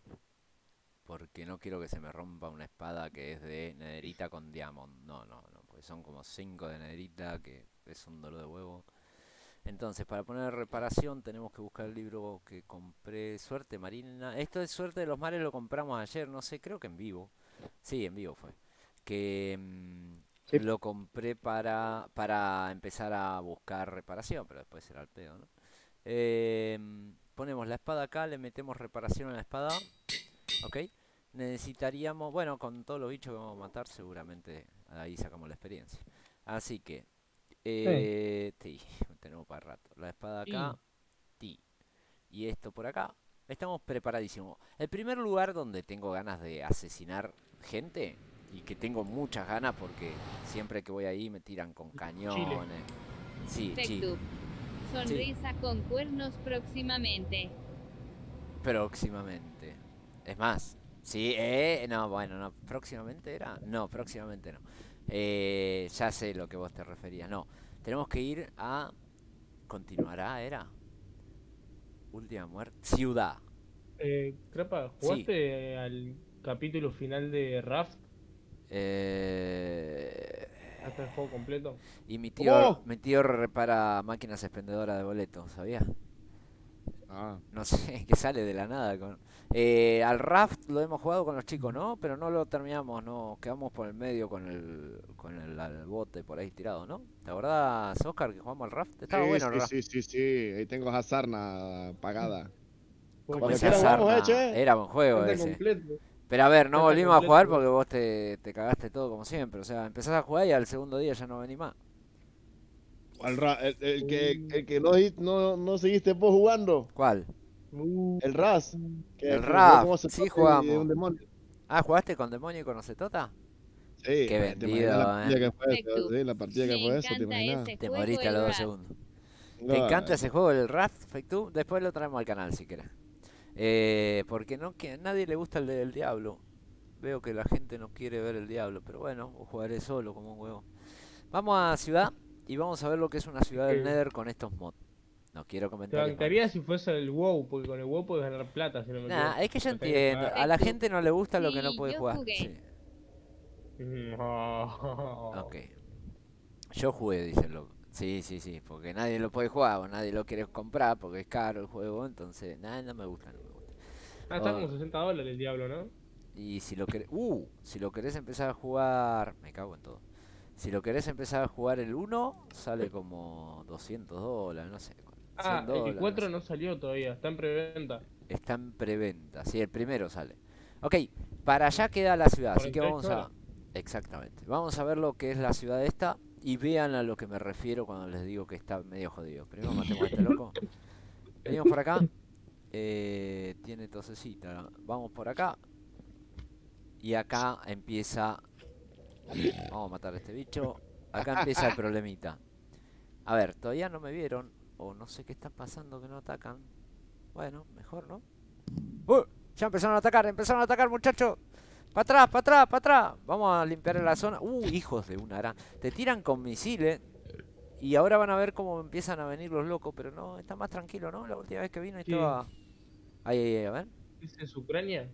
Porque no quiero que se me rompa una espada que es de nederita con diamond. No, porque son como 5 de nederita, que es un dolor de huevo. Entonces, para poner reparación tenemos que buscar el libro que compré. Suerte marina. Esto es Suerte de los mares, lo compramos ayer, no sé, creo que en vivo. Sí, en vivo fue. Que Sí. lo compré para empezar a buscar reparación, pero después será el pedo, ¿no? Ponemos la espada acá, le metemos reparación a la espada. Ok. Necesitaríamos, bueno, con todos los bichos que vamos a matar, seguramente ahí sacamos la experiencia. Así que, sí, tenemos para rato. La espada acá, y esto por acá. Estamos preparadísimos. El primer lugar donde tengo ganas de asesinar gente, y que tengo muchas ganas porque siempre que voy ahí me tiran con cañones. Sí, Perfecto. Sonrisa con cuernos próximamente. próximamente. Es más, sí, no, bueno, no, próximamente era. No, próximamente no. Ya sé lo que vos te referías. No, tenemos que ir a. Continuará, era. Última muerte. Ciudad. Crapa, ¿jugaste al capítulo final de Raft? ¿Hasta el juego completo? Y mi ¿Cómo? tío repara máquinas expendedoras de boletos, ¿sabías? Ah, No sé, que sale de la nada. Al Raft lo hemos jugado con los chicos, ¿no? Pero no lo terminamos, no. Quedamos por el medio con el bote por ahí tirado, ¿no? ¿Te acordás, Oscar, que jugamos al Raft? Estaba bueno el Raft. sí. Ahí tengo esa sarna pagada. Como Cuando esa quieran jugamos, sarna. che. Era buen juego Está ese. completo. Pero a ver, no Está volvimos a completo. jugar porque vos te cagaste todo como siempre. O sea, empezás a jugar y al segundo día ya no venís más. El que no seguiste vos jugando. ¿Cuál? El Raz. El Que Raz, jugó como sí Zetota y jugamos. un demonio. Ah, ¿jugaste con Demonio y con Ocetota? Sí, Qué te imaginas vendido, la partida que fue eso, Perfecto. sí, la partida que Me fue eso, te encanta imaginas. ese Te juego, moriste a el los 2 Raft. segundos. No, ¿Te encanta ese juego, el Raft, Fake? Después lo traemos al canal si querés. Porque no, que a nadie le gusta el del Diablo. Veo que la gente no quiere ver el Diablo, pero bueno, jugaré solo como un huevo. Vamos a ciudad y vamos a ver lo que es una ciudad del Nether con estos mods. No quiero Te comentarios bancaría malos. si fuese el WoW, porque con el WoW puedes ganar plata, si no me Nah, equivoco. es que yo No tenés que entiendo. pagar. A la gente no le gusta lo que no Sí, puede yo jugar. jugué. Sí. No. Ok. Yo jugué, dice el loco. Sí, porque nadie lo puede jugar o nadie lo quiere comprar porque es caro el juego, entonces, nada, no me gusta. Ah, está Oh. como $60 el Diablo, ¿no? Y si lo querés empezar a jugar, me cago en todo. Si lo querés empezar a jugar el 1, sale como $200, no sé. Ah, $100, el 4 no sé. no salió todavía, está en preventa. Está en preventa, sí, el primero sale. Ok, para allá queda la ciudad, así que vamos a... 48 horas. Exactamente. Vamos a ver lo que es la ciudad esta. Y vean a lo que me refiero cuando les digo que está medio jodido. Primero matemos a este loco. Venimos por acá. Tiene tosecita. Vamos por acá. Y acá empieza... Vamos a matar a este bicho. Acá empieza el problemita. A ver, todavía no me vieron. O no sé qué está pasando que no atacan. Bueno, mejor, ¿no? Ya empezaron a atacar, muchachos. Para atrás, para atrás, para atrás. Vamos a limpiar la zona. Hijos de una gran. Te tiran con misiles. Y ahora van a ver cómo empiezan a venir los locos. Pero no, está más tranquilo, ¿no? La última vez que vino estaba... Ahí, a ver. ¿Ese es Ucrania?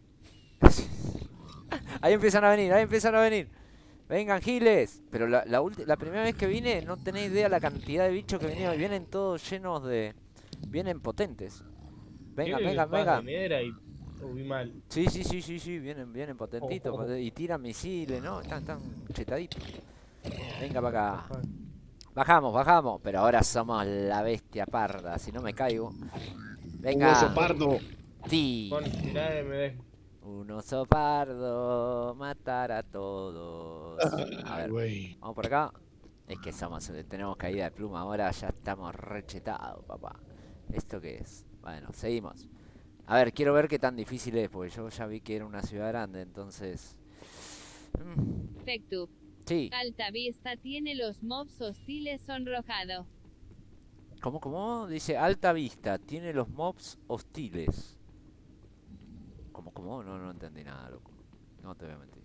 Ahí empiezan a venir, ahí empiezan a venir. Vengan, giles. Pero la primera vez que vine, no tenéis idea la cantidad de bichos que venían. Vienen todos llenos de... Vienen potentes. Vengan, vengan, vengan. Vi mal. Sí, vienen potentitos. Y tiran misiles, ¿no? Están chetaditos. Venga para acá. Bajamos, bajamos. Pero ahora somos la bestia parda. Si no me caigo. Venga. Un oso pardo. Sí. Tirá MD. Un oso pardo, matar a todos. A ver, vamos por acá. Es que tenemos caída de pluma ahora, ya estamos rechetados, papá. ¿Esto qué es? Bueno, seguimos. A ver, quiero ver qué tan difícil es, porque yo ya vi que era una ciudad grande, entonces... Fectu. Sí. Alta Vista tiene los mobs hostiles sonrojado. ¿Cómo? Dice Alta Vista tiene los mobs hostiles. ¿Cómo? No entendí nada, loco. No te voy a mentir.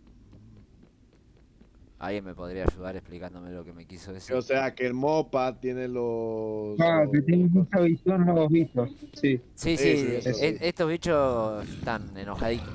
¿Alguien me podría ayudar explicándome lo que me quiso decir? O sea, que el Mopa tiene los... que tiene mucha visión a los bichos. Sí. Sí, Eso. Estos bichos están enojaditos.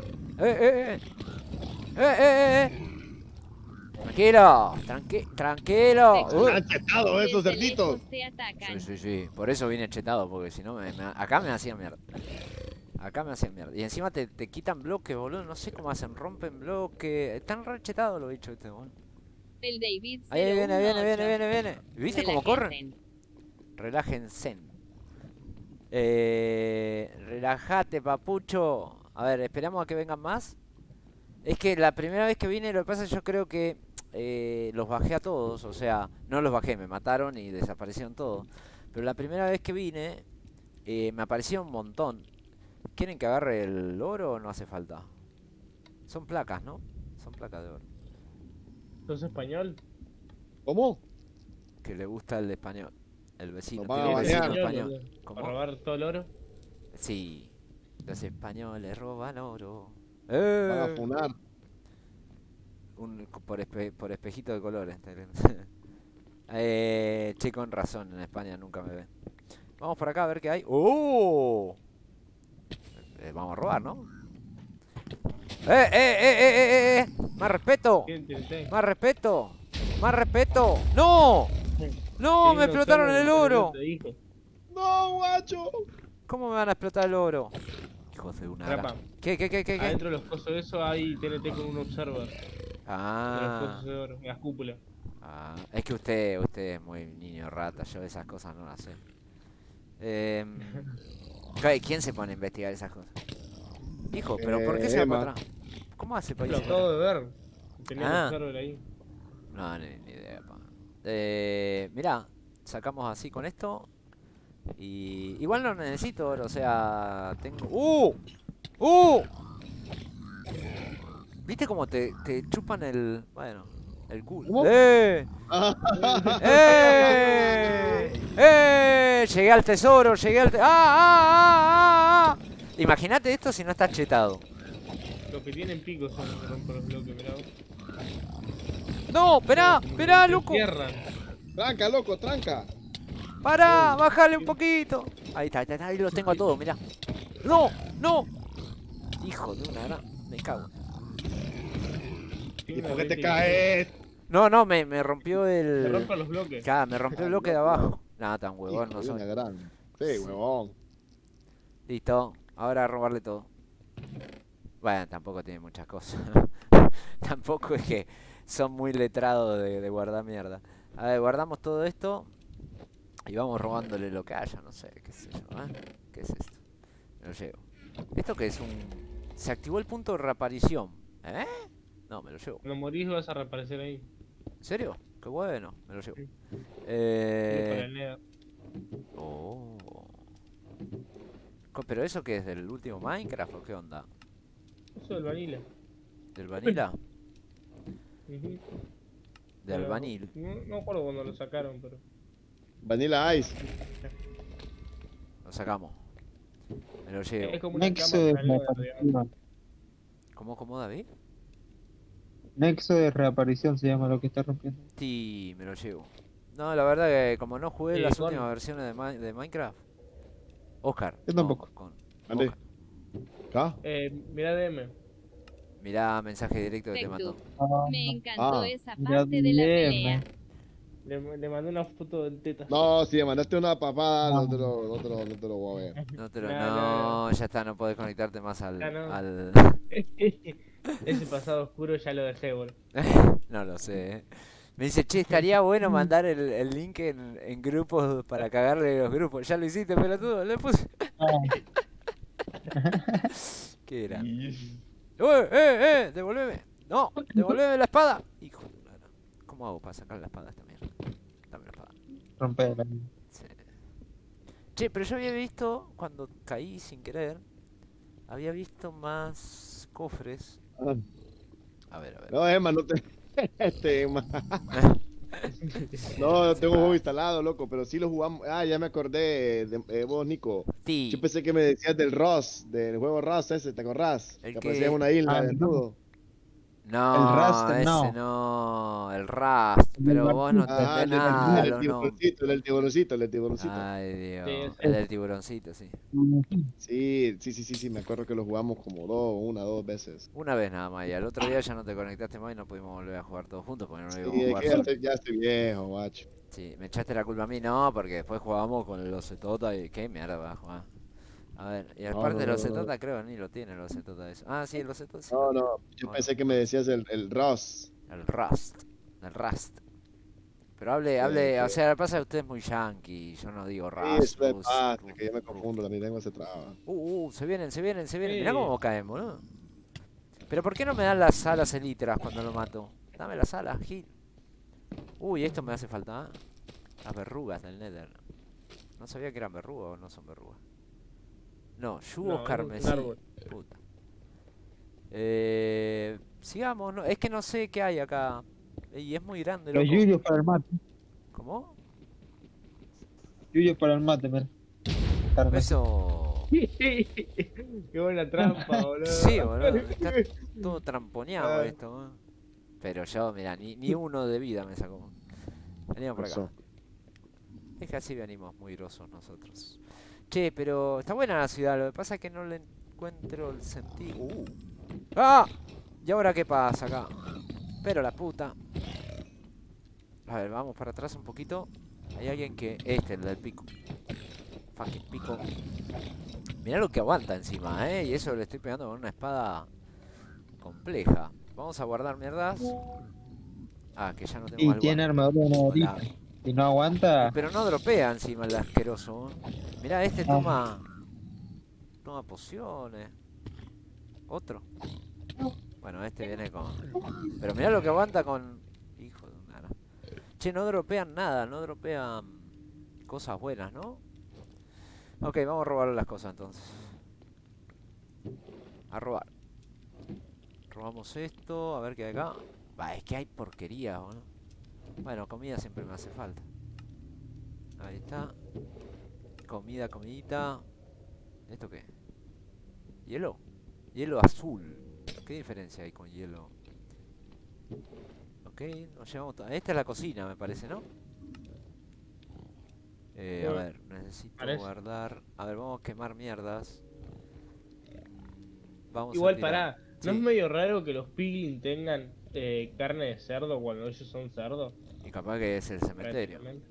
Tranquilo, tranquilo. Están chetados esos Desde cerditos. lejos te atacan. Sí. Por eso vine chetado, porque si no, acá me hacían mierda. Y encima te quitan bloques, boludo. No sé cómo hacen, rompen bloques. Están rechetados los bichos, boludo. El David Ahí viene. 018. ¿Viste cómo corren? Relájense. Relájate, papucho. A ver, esperamos a que vengan más. Es que la primera vez que vine, lo que pasa es que yo creo que los bajé a todos. O sea, no los bajé, me mataron y desaparecieron todos. Pero la primera vez que vine, me aparecieron un montón. ¿Quieren que agarre el oro o no hace falta? Son placas, ¿no? Son placas de oro. ¿Sos español? ¿Cómo? Que le gusta el de español. El vecino. Nos van Tiene a un vecino bañar. español. ¿Para ¿Cómo? robar todo el oro? Sí. Los españoles roban oro. Van a funar. Por espejito de colores. Che, con razón, en España nunca me ven. Vamos por acá a ver qué hay. ¡Oh! Vamos a robar, ¿no? ¡Más respeto! ¡Más respeto! ¡Más respeto! ¡No! ¡No! ¡Me explotaron el oro! ¡No, guacho! ¿Cómo me van a explotar el oro? Hijos de una Rapa. gran... ¿Qué? Adentro de los cosos de eso hay TNT con un observer. De los Ah, cosos de oro, en las cúpulas. es que usted es muy niño rata, yo esas cosas no las sé. ¿Quién se pone a investigar esas cosas? Hijo, pero ¿por qué se va Emma. para atrás? ¿Cómo hace para Lo irse acabo para atrás? de ver. Tenía Ah. un observer ahí. No, ni idea, pa. Mirá, sacamos así con esto. Y igual no necesito oro, o sea, tengo... ¿Viste cómo te chupan el... Bueno, el culo? ¿Cómo? Llegué al tesoro, ¡Ah! Imagínate esto si no estás chetado. Los que tienen picos son los que rompen los bloques, mirá. No, esperá, Se loco. cierran. Tranca, loco, tranca. Pará, bájale un poquito. Ahí está, ahí los tengo a todos, mirá. No. Hijo de una gran... Me cago. ¿Y por qué te caes? No, me rompió Se el... rompen los bloques. Claro, me rompió el bloque de abajo. Nada, tan huevón no Hijo de una soy. gran. Sí, huevón. Listo, ahora a robarle todo. Bueno, tampoco tiene muchas cosas. Tampoco es que son muy letrados de guardar mierda. A ver, guardamos todo esto. Y vamos robándole lo que haya, no sé, qué sé yo, ¿Qué es esto? Me lo llevo. ¿Esto qué es? Se activó el punto de reaparición. ¿Eh? No, me lo llevo. Cuando morís vas a reaparecer ahí. ¿En serio? Qué bueno, me lo llevo. Sí. Para el Eh... Nether. Oh. ¿Pero eso qué es? ¿Del último Minecraft o qué onda? Eso del vanilla. ¿Del Vanilla? Ujú. Del Pero Vanilla. no me acuerdo cuando lo sacaron, pero. Vanilla Ice. Lo sacamos. Me lo llevo. Es como una cama Nexo de para el Nether, digamos. reaparición. ¿Cómo, David? Nexo de reaparición se llama lo que está rompiendo. Sí, me lo llevo. No, la verdad que como no jugué las con- últimas versiones de Minecraft. Oscar. Yo no, tampoco. Ande. Oscar. ¿Acá? Mirá DM. Mirá, mensaje directo que te Perfecto. mandó. Me encantó Ah. esa Ya parte de la bien, pelea. Le mandé una foto del teta. No, si me mandaste una papada, no te lo voy a ver. No te lo... No. No, ya está, no podés conectarte más al... Ya no. al... Ese pasado oscuro ya lo dejé, boludo. No lo sé, Me dice, che, estaría bueno mandar el link en grupos para cagarle los grupos. Ya lo hiciste, pelotudo, le puse. ¿Qué era? Devolveme. No, devolveme la espada. Hijo de puta. ¿Cómo hago para sacar la espada a esta mierda? Dame la espada. Romperla. Sí. Che, pero yo había visto, cuando caí sin querer, había visto más cofres. Ah. A ver. No, Emma, no te. Emma. No tengo un juego instalado, loco, pero sí lo jugamos. Ah, ya me acordé de vos, Nico. Sí. Yo pensé que me decías del Rust, del juego Rust ese, ¿te acordás? ¿El Que qué? aparecía en una isla Ah, de desnudo. No, El Rust, ese no. no, el Rust, pero vos no Ah, entendés nada, el lo no. tiburoncito, el tiburoncito, el tiburoncito. Ay, Dios, Sí, el del tiburoncito, sí. Sí, me acuerdo que lo jugamos como dos veces. Una vez nada más, y al otro día ya no te conectaste más y no pudimos volver a jugar todos juntos porque no Sí, íbamos a es jugar que solo. ya estoy viejo, macho. Sí, me echaste la culpa a mí, no, porque después jugábamos con los Zetota y qué mierda vas a jugar. A ver, y aparte no, los no. Zetota creo que ni lo tienen los Zetota eso. Ah, sí, los Zetota sí. No, yo Bueno. pensé que me decías el Rust. El Rust. Pero hable, Sí. o sea, pasa que usted es muy yankee, yo no digo Sí, Rust. eso es Rust, pasta, Rust, que yo me Rust. confundo, también tengo ese traba. Se vienen. Mirá Sí. cómo caemos, ¿no? Pero ¿por qué no me dan las alas elitras cuando lo mato? Dame las alas, Gil. Uy, esto me hace falta, ¿eh? Las verrugas del Nether. No sabía que eran verrugas o no son verrugas. No, yugos No, carmesí. es un árbol. Puta. Sigamos, no, es que no sé qué hay acá. Y es muy grande, Los loco. yuyos para el mate. ¿Cómo? Yuyos para el mate, mira. Carmen. Eso. Qué buena trampa, boludo. Sí, boludo. Está todo tramponeado Ah. esto, Pero yo, mira, ni uno de vida me sacó. Veníamos por acá. Eso. Es que así venimos muy grosos nosotros. Che, pero está buena la ciudad, lo que pasa es que no le encuentro el sentido. ¡Ah! ¿Y ahora qué pasa acá? Pero la puta. A ver, vamos para atrás un poquito. Hay alguien que... el del pico. Fucking pico. Mirá lo que aguanta encima, y eso le estoy pegando con una espada compleja. Vamos a guardar mierdas. Ah, que ya no tengo Y algo. tiene armadura de Hola. nodita. Si no aguanta, Pero no dropea encima el asqueroso. Mirá, este toma pociones. Otro. Bueno, este viene con... Pero mirá lo que aguanta con... Hijo de una... Che, no dropean nada, no dropean cosas buenas, ¿no? Ok, vamos a robarle las cosas entonces. A robar. Robamos esto, a ver qué hay acá. Va, es que hay porquería, ¿no? Bueno, comida siempre me hace falta. Ahí está. Comidita. ¿Esto qué? ¿Hielo? Hielo azul. ¿Qué diferencia hay con hielo? Ok, nos llevamos... Esta es la cocina, me parece, ¿no? A ver, necesito Parece. guardar... A ver, vamos a quemar mierdas. Vamos Igual a tirar... pará, ¿no Sí. es medio raro que los piglin tengan carne de cerdo cuando ellos son cerdos? Y capaz que es el cementerio. Prácticamente.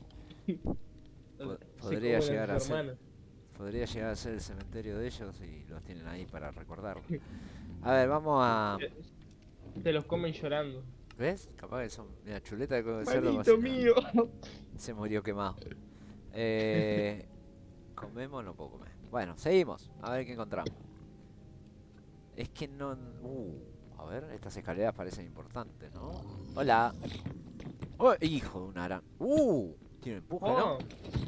Se Podría comen llegar a sus ser. hermanos. Podría llegar a ser el cementerio de ellos y los tienen ahí para recordarlo. A ver, vamos a... Se los comen llorando. ¿Ves? Capaz que son... Mira, chuleta de cerdo ¡Manito cocinado. mío! Se murió quemado. ¿Comemos? No puedo comer. Bueno, seguimos. A ver qué encontramos. Es que no... a ver, estas escaleras parecen importantes, ¿no? Hola. Oh, hijo de una araña. Tiene empuje, ¿no? Oh,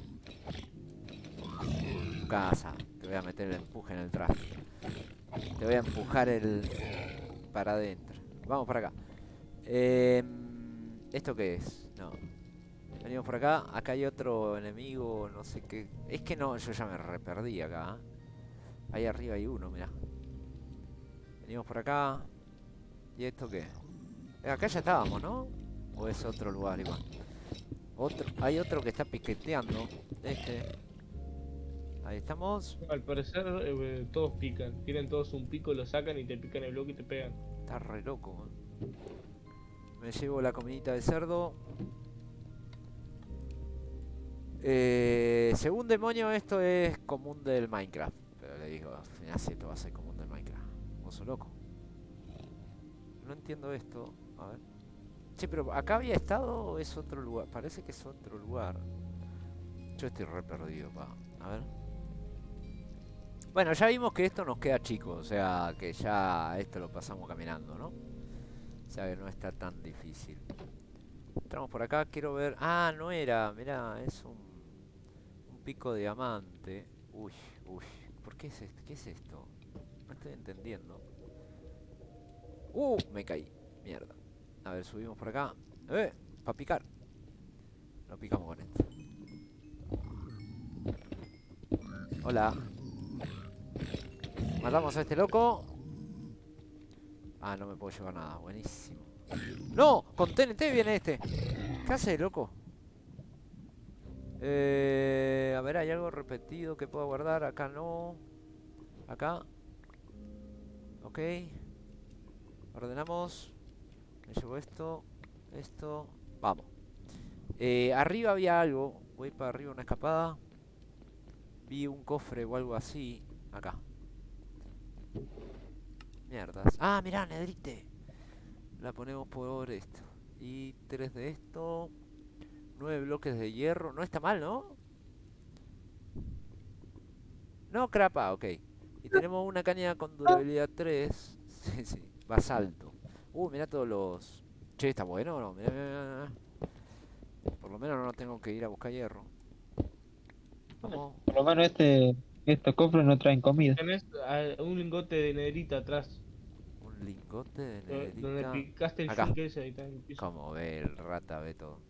Casa. Te voy a meter el empuje en el traje. Te voy a empujar el... para adentro. Vamos para acá. ¿Esto qué es? No. Venimos por acá. Acá hay otro enemigo, no sé qué. Es que no, yo ya me re perdí acá. Ahí arriba hay uno, mirá. Venimos por acá. ¿Y esto qué? Acá ya estábamos, ¿no? ¿O es otro lugar igual? Hay otro que está piqueteando. Ahí estamos. al parecer todos pican. Tienen todos un pico, lo sacan y te pican el bloque y te pegan. Está re loco, Me llevo la comidita de cerdo. Según demonio, esto es común del Minecraft. Pero le digo, al final sí, esto va a ser común del Minecraft. Vos sos loco. No entiendo esto. A ver. Che, pero ¿acá había estado o es otro lugar? Parece que es otro lugar. Yo estoy re perdido, pa. A ver. Bueno, ya vimos que esto nos queda chico. O sea, que ya esto lo pasamos caminando, ¿no? O sea, que no está tan difícil. Entramos por acá, quiero ver... Ah, no era. Mirá, es un pico de diamante. Uy. ¿Por qué es esto? ¿Qué es esto? No estoy entendiendo. Me caí. Mierda. A ver, subimos por acá. Para picar. Lo picamos con esto. Hola. Matamos a este loco. Ah, no me puedo llevar nada. Buenísimo. ¡No! Con TNT viene este. ¿Qué hace, loco? A ver, ¿hay algo repetido que pueda guardar? Acá no. Acá. Ok. Ordenamos. Me llevo esto. Esto. Vamos. Arriba había algo. Voy para arriba, una escapada. Vi un cofre o algo así. Acá. Mierdas. Ah, mirá, nedrite. La ponemos por esto. Y 3 de esto. 9 bloques de hierro. No está mal, ¿no? No, crapa, ok. Y tenemos una caña con durabilidad 3. Sí. Basalto. Mirá todos los... Che, ¿está bueno o no? Mirá. Por lo menos no tengo que ir a buscar hierro. Vamos. Por lo menos estos cofres no traen comida. Tenés un lingote de nederita atrás. Un lingote de Donde nederita. picaste el Acá. yunque ese, ahí está en el piso. Como ve el rata, ve todo.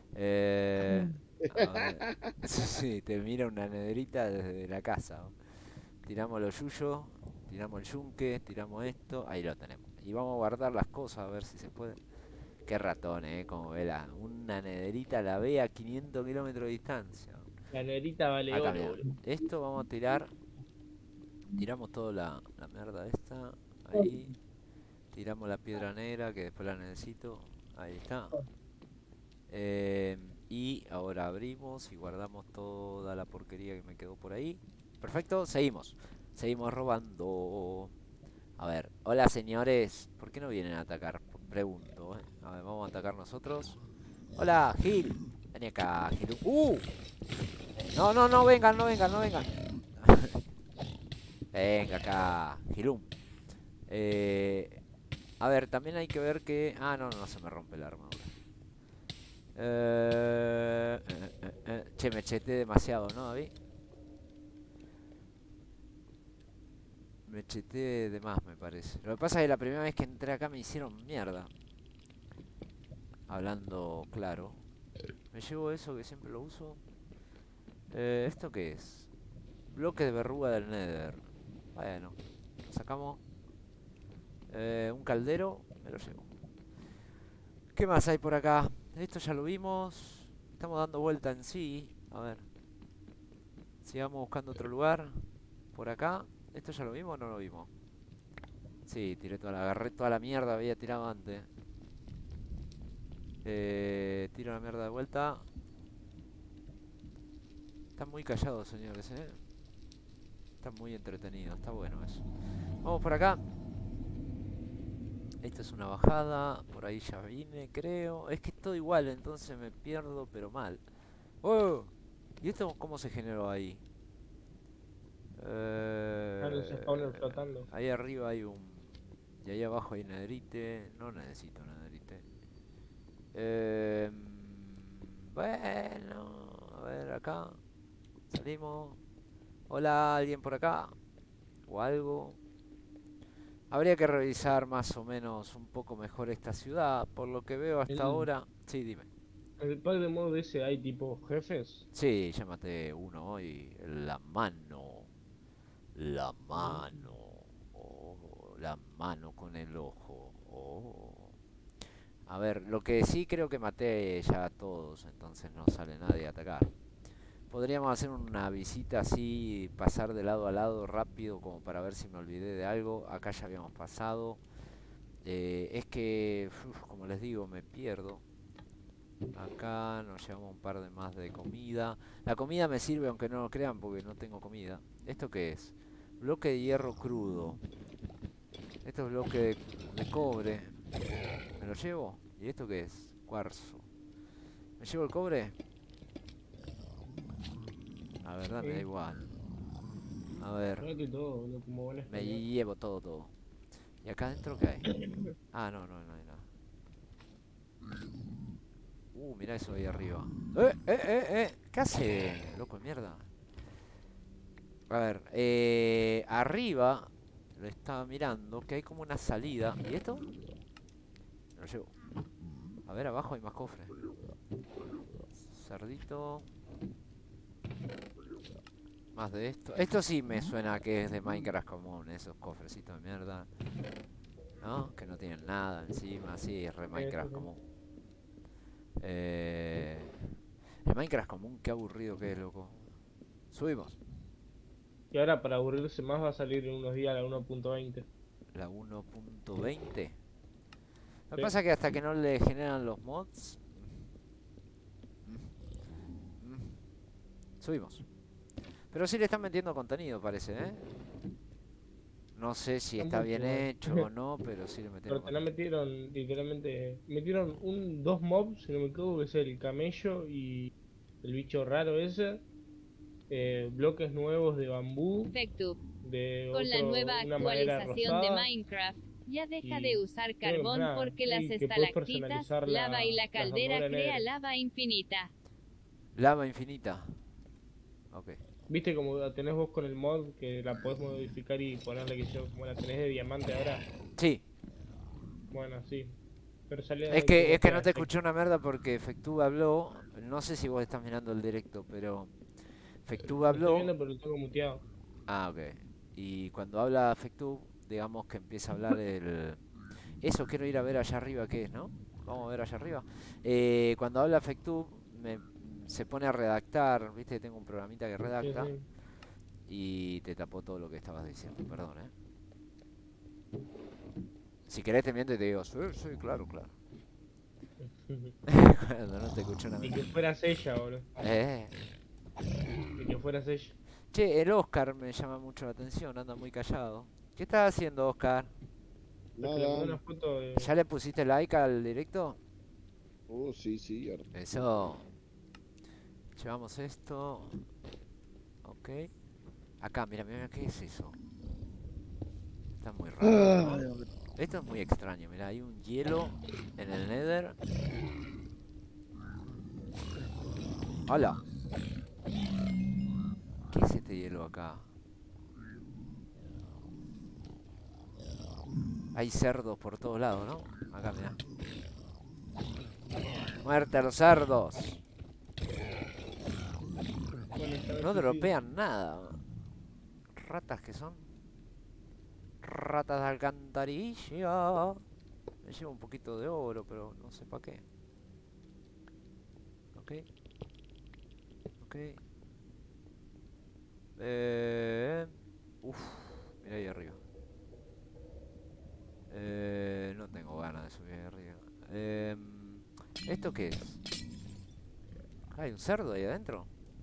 A ver. Sí, te mira una nederita desde la casa. Tiramos los yuyos, tiramos el yunque, tiramos esto, ahí lo tenemos. Y vamos a guardar las cosas a ver si se puede. Qué ratón, como ve una nederita la ve a 500 kilómetros de distancia. La nederita vale Acá, oro, mirá. boludo. Esto vamos a tirar. Tiramos toda la mierda esta. Ahí. Tiramos la piedra negra que después la necesito. Ahí está. Y ahora abrimos y guardamos toda la porquería que me quedó por ahí. Perfecto, seguimos. Seguimos robando. A ver, hola señores. ¿Por qué no vienen a atacar? Pregunto, A ver, vamos a atacar nosotros. Hola, Gil. Vení acá, Gil. No, vengan. Venga acá, Gilum. A ver, también hay que ver que... Ah, no, se me rompe la armadura. Che, me cheté demasiado, ¿no, David? Me cheté de más, me parece. Lo que pasa es que la primera vez que entré acá me hicieron mierda. Hablando claro. Me llevo eso que siempre lo uso. ¿Esto qué es? Bloque de verruga del Nether. Bueno, lo sacamos. Un caldero, me lo llevo. ¿Qué más hay por acá? Esto ya lo vimos. Estamos dando vuelta en sí. A ver. Sigamos buscando otro lugar. Por acá. ¿Esto ya lo vimos o no lo vimos? Sí, agarré toda la mierda que había tirado antes. Tiro la mierda de vuelta. Están muy callados, señores, Están muy entretenidos, está bueno eso. Vamos por acá. Esta es una bajada. Por ahí ya vine, creo. Es que es todo igual, entonces me pierdo, pero mal. ¡Oh! ¿Y esto cómo se generó ahí? Los spawners flotando. Ahí arriba hay un... Y ahí abajo hay netherite. No necesito netherite. Eh, bueno, a ver acá. Salimos. Hola, ¿alguien por acá? ¿O algo? Habría que revisar más o menos un poco mejor esta ciudad. Por lo que veo hasta El, ahora. Sí, dime. el pack de modo ese hay tipo jefes. Sí, ya maté uno hoy. La mano. La mano. Oh, la mano con el ojo. Oh. A ver, lo que sí creo que maté ya a todos, entonces no sale nadie a atacar. Podríamos hacer una visita así, pasar de lado a lado rápido como para ver si me olvidé de algo. Acá ya habíamos pasado. Es que, como les digo, me pierdo. Acá nos llevamos un par de más de comida. La comida me sirve aunque no lo crean porque no tengo comida. ¿Esto qué es? Bloque de hierro crudo. Esto es bloque de cobre. ¿Me lo llevo? ¿Y esto qué es? Cuarzo. ¿Me llevo el cobre? La verdad me da igual. A ver, Llévate todo, boludo, como buen me español. llevo todo. ¿Y acá adentro qué hay? Ah, no, no, no hay nada. Mirá eso ahí arriba. ¿Qué hace, loco de mierda? A ver, arriba lo estaba mirando, que hay como una salida. ¿Y esto? Me lo llevo. A ver, abajo hay más cofres. Cerdito. Más de esto. Esto sí me suena que es de Minecraft común, esos cofrecitos de mierda. ¿No? Que no tienen nada encima, sí, es re Minecraft común. El Minecraft común, qué aburrido que es, loco. Subimos. Y ahora para aburrirse más va a salir en unos días la 1.20. La 1.20. Lo que Sí. pasa es que hasta que no le generan los mods. Subimos. Pero sí le están metiendo contenido, parece, ¿eh? No sé si No está mucho bien igual. hecho o no, pero sí le metieron Pero te la contenido. metieron, literalmente. Metieron dos mobs, si no me equivoco, que es el camello y el bicho raro ese. Bloques nuevos de bambú, Perfecto. de Con la nueva una madera actualización de rosada. Minecraft, ya deja de Y usar creo que más carbón nada. porque las Y que puedes estalactitas, personalizar lava y la las caldera armaduras crea negras. lava infinita. Lava infinita. Ok. ¿Viste como la tenés vos con el mod que la podés modificar y ponerle que yo como la tenés de diamante ahora? Sí. Bueno, sí. Pero sale Es de que que, no es que te no te afecte. escuché una merda porque Fectube habló. No sé si vos estás mirando el directo, pero Fectube Lo estoy habló. viendo pero lo tengo muteado. Ah, ok. Y cuando habla Fectube, digamos que empieza a hablar el... Eso quiero ir a ver allá arriba, ¿qué es, no? Vamos a ver allá arriba. Cuando habla Fectube, se pone a redactar, viste, tengo un programita que Sí, redacta sí. y te tapó todo lo que estabas diciendo, perdón, ¿eh? Si querés te miento y te digo, sí, sí, claro, claro. Cuando no te escucho una Ni vez. que fueras ella, boludo. Eh. Ni que fueras ella. Che, el Oscar me llama mucho la atención, anda muy callado. ¿Qué estás haciendo, Oscar? Es que le mandé Nada. una foto de. ¿Ya le pusiste like al directo? Sí, sí. Eso. Llevamos esto. Ok. Acá, mira, mira, ¿qué es eso? Está muy raro, Ay, ¿no? Esto es muy extraño, mira, hay un hielo en el Nether. ¡Hala! ¿Qué es este hielo acá? Hay cerdos por todos lados, ¿no? Acá, mira. ¡Muerte a los cerdos! Bueno, esta vez No sí, sí. dropean nada. Ratas que son. Ratas de alcantarilla. Me llevo un poquito de oro, pero no sé para qué. Ok. Ok. Uf, mira ahí arriba. No tengo ganas de subir ahí arriba. ¿Esto qué es? ¿Hay un cerdo ahí adentro?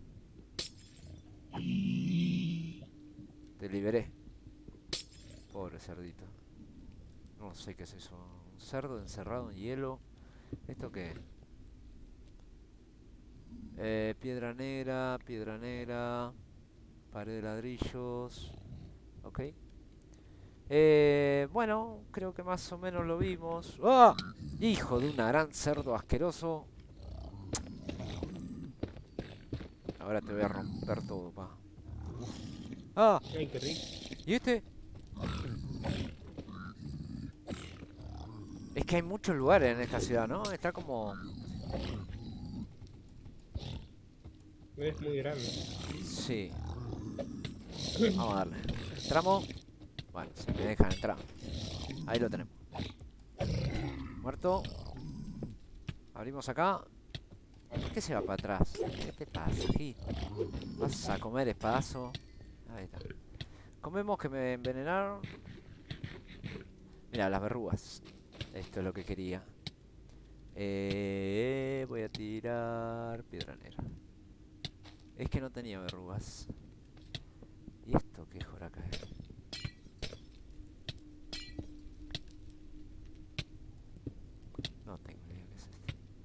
Te liberé. Pobre cerdito. No sé qué es eso. Un cerdo encerrado en hielo. ¿Esto qué es? Piedra negra, piedra negra. Pared de ladrillos. Ok. Bueno, creo que más o menos lo vimos. ¡Ah! Hijo de una gran cerdo asqueroso. Ahora te voy a romper todo, pa. ¡Ah! Ay, qué rico. ¿Y este? Es que hay muchos lugares en esta ciudad, ¿no? Está como... Es muy grande. Sí. Vamos a darle. Entramos. Bueno, si me dejan entrar. Ahí lo tenemos. Muerto. Abrimos acá. ¿Por qué se va para atrás? ¿Qué te pasa, Gil? Vas a comer espadazo. Ahí está. Comemos que me envenenaron. Mira, las verrugas. Esto es lo que quería. Voy a tirar piedra negra. Es que no tenía verrugas. ¿Y esto qué joraca es? No tengo ni idea qué es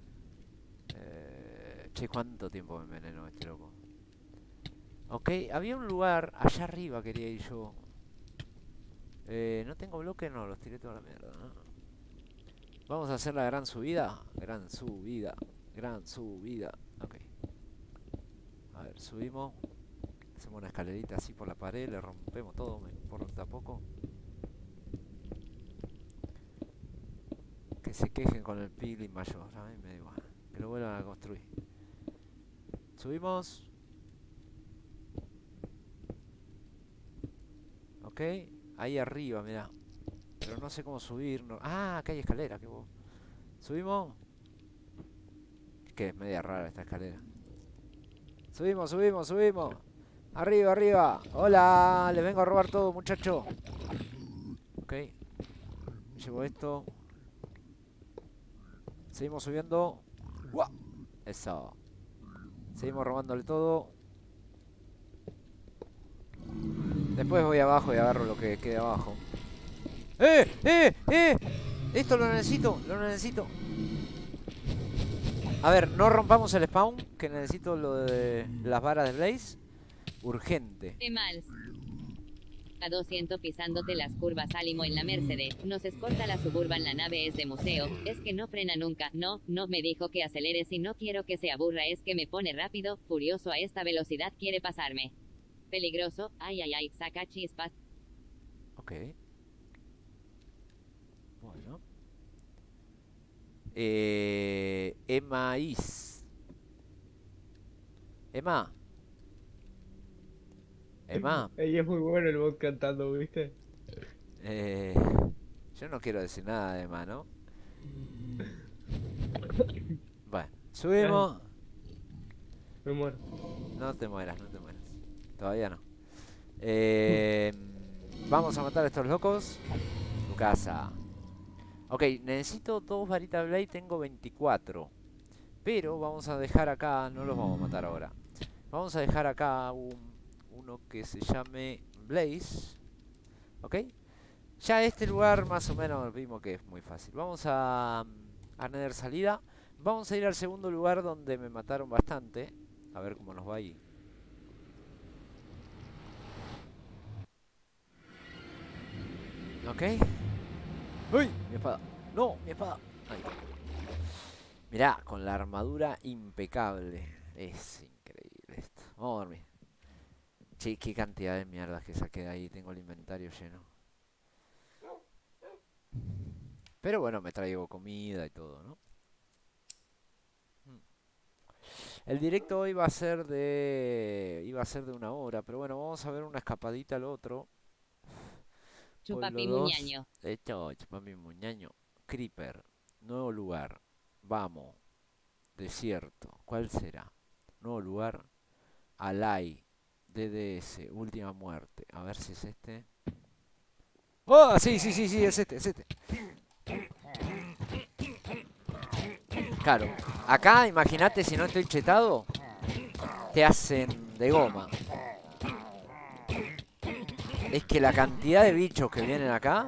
esto. Che, ¿cuánto tiempo me envenenó este loco? Ok, había un lugar allá arriba quería ir yo. No tengo bloques, no, los tiré toda la mierda, ¿no? Vamos a hacer la gran subida. Gran subida. Gran subida. Ok. A ver, subimos. Hacemos una escalerita así por la pared. Le rompemos todo, me importa poco. Que se quejen con el piglin mayor. A mí me da igual. Que lo vuelvan a construir. Subimos. Ok. Ahí arriba, mirá. Pero no sé cómo subir. No. Ah, acá hay escalera. Que vos. Subimos. Que es media rara esta escalera. Subimos, subimos, subimos. Arriba, arriba. Hola, les vengo a robar todo, muchacho. Ok. Llevo esto. Seguimos subiendo. ¡Guau! Eso. Seguimos robándole todo. Después voy abajo y agarro lo que quede abajo. ¡Eh! Esto lo necesito, lo necesito. A ver, no rompamos el spawn, que necesito lo de las varas de Blaze. Urgente. Emals. A 200 pisándote las curvas Álimo en la Mercedes. Nos escolta la Suburban, la nave es de museo. Es que no frena nunca. No me dijo que aceleres y no quiero que se aburra. Es que me pone rápido, furioso a esta velocidad quiere pasarme. Peligroso. Ay, saca chispas. Ok. Bueno. Emmaís. Emma. Emma. Ella es muy bueno el bot cantando, ¿viste? Yo no quiero decir nada de Emma, ¿no? Bueno, subimos. Me muero. No te mueras, no te mueras. Todavía no. Vamos a matar a estos locos. Tu casa. Ok, necesito 2 varitas de Blade, tengo 24. Pero vamos a dejar acá, no los vamos a matar ahora. Vamos a dejar acá uno que se llame Blaze. Ok. Ya este lugar más o menos vimos que es muy fácil. Vamos a tener salida. Vamos a ir al segundo lugar donde me mataron bastante. A ver cómo nos va ahí. Ok. ¡Uy! Mi espada. ¡No! Mi espada. Ahí está. Mirá, con la armadura impecable. Es increíble esto. Vamos a dormir. Che, qué cantidad de mierdas que saqué de ahí. Tengo el inventario lleno. Pero bueno, me traigo comida y todo, ¿no? El directo hoy va a ser de... Iba a ser de 1 hora. Pero bueno, vamos a ver una escapadita al otro. Chupapi muñaño. Esto, chupapi muñaño. Creeper. Nuevo lugar. Vamos. Desierto. ¿Cuál será? Nuevo lugar. Alay. DDS. Última muerte. A ver si es este. ¡Oh! Sí, es este, es este. Claro. Acá, imagínate si no estoy chetado. Te hacen de goma. Es que la cantidad de bichos que vienen acá.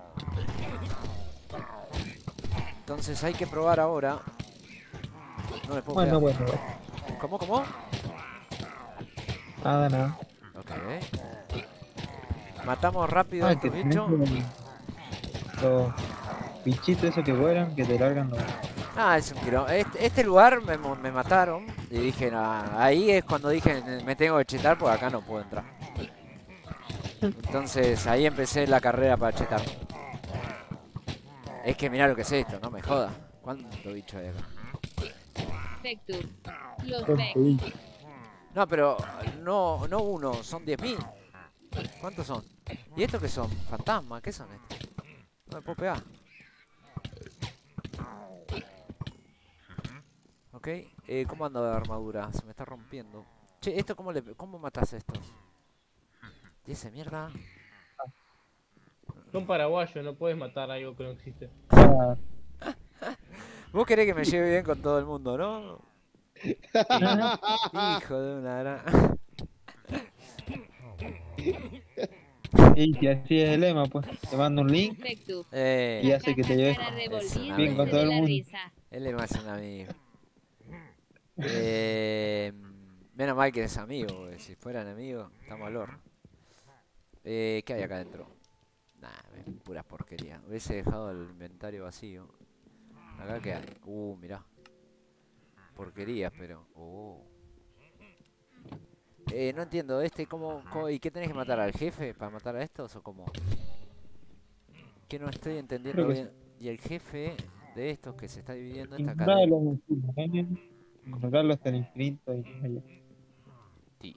Entonces hay que probar ahora. No me puedo quedar. Bueno. ¿Cómo? Nada. Ok. Matamos rápido a que estos tenés bichos. los bichitos esos que vuelan, que te largan los... Ah, es un quilombo. Este lugar me mataron y dije, nah, ahí es cuando dije, me tengo que chetar porque acá no puedo entrar. Entonces ahí empecé la carrera para chetar. Es que mirá lo que es esto, no me jodas. ¿Cuánto bicho hay acá? Vector. Los los Vec. bichos. No, pero no uno, son 10.000. ¿Cuántos son? ¿Y estos qué son? ¿Fantasmas? ¿Qué son estos? No me puedo pegar. Ok, ¿cómo ando de armadura? Se me está rompiendo. Che, ¿esto cómo matas esto? ¿Y esa mierda? Son paraguayos, no puedes matar algo que no existe. Ah, Vos querés que me lleve bien con todo el mundo, ¿no? Hijo de una gran... y si así es el lema, pues te mando un link Vector. y hace que te lleves Cara Es una bien con todo el de la mundo. risa. Él es más un amigo. Menos mal que es amigo, porque si fueran amigos, estamos al horno. ¿Qué hay acá adentro? Nah, puras porquerías. Hubiese dejado el inventario vacío. Acá qué hay. Mirá. Porquerías, pero... no entiendo, ¿y qué tenés que matar al jefe para matar a estos o cómo? Que no estoy entendiendo Creo que bien. Y el jefe de estos que se está dividiendo esta cadena. Ignorarlos en su dominio, ignorarlos hasta el infinito y más allá. Sí.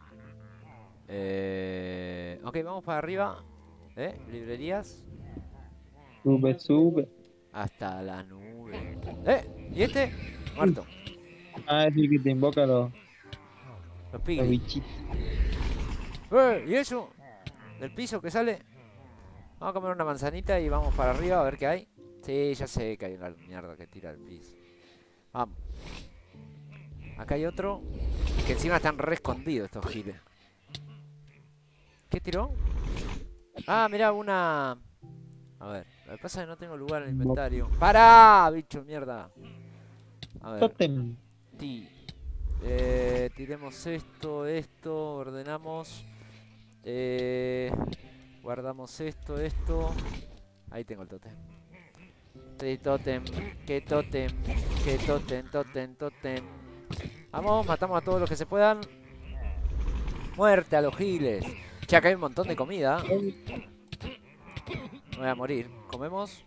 Ok, vamos para arriba. Librerías. Sube, sube. Hasta la nube. ¿Y este? Muerto. Ah, es el que te invoca Los los piglis. bichitos. ¿Y eso? ¿Del piso que sale? Vamos a comer una manzanita y vamos para arriba a ver qué hay. Sí, ya sé que hay una mierda que tira al piso. Vamos. Acá hay otro. Que encima están re escondidos estos giles. ¿Qué tiró? Ah, mirá, una... A ver, lo que pasa es que no tengo lugar en el inventario. ¡Pará, bicho, mierda! A ver, Tótem. tiremos esto, ordenamos. Guardamos esto. Ahí tengo el tótem. Sí, tótem, que tótem, tótem. Vamos, matamos a todos los que se puedan. Muerte a los giles. Che, acá hay un montón de comida. Me voy a morir. ¿Comemos?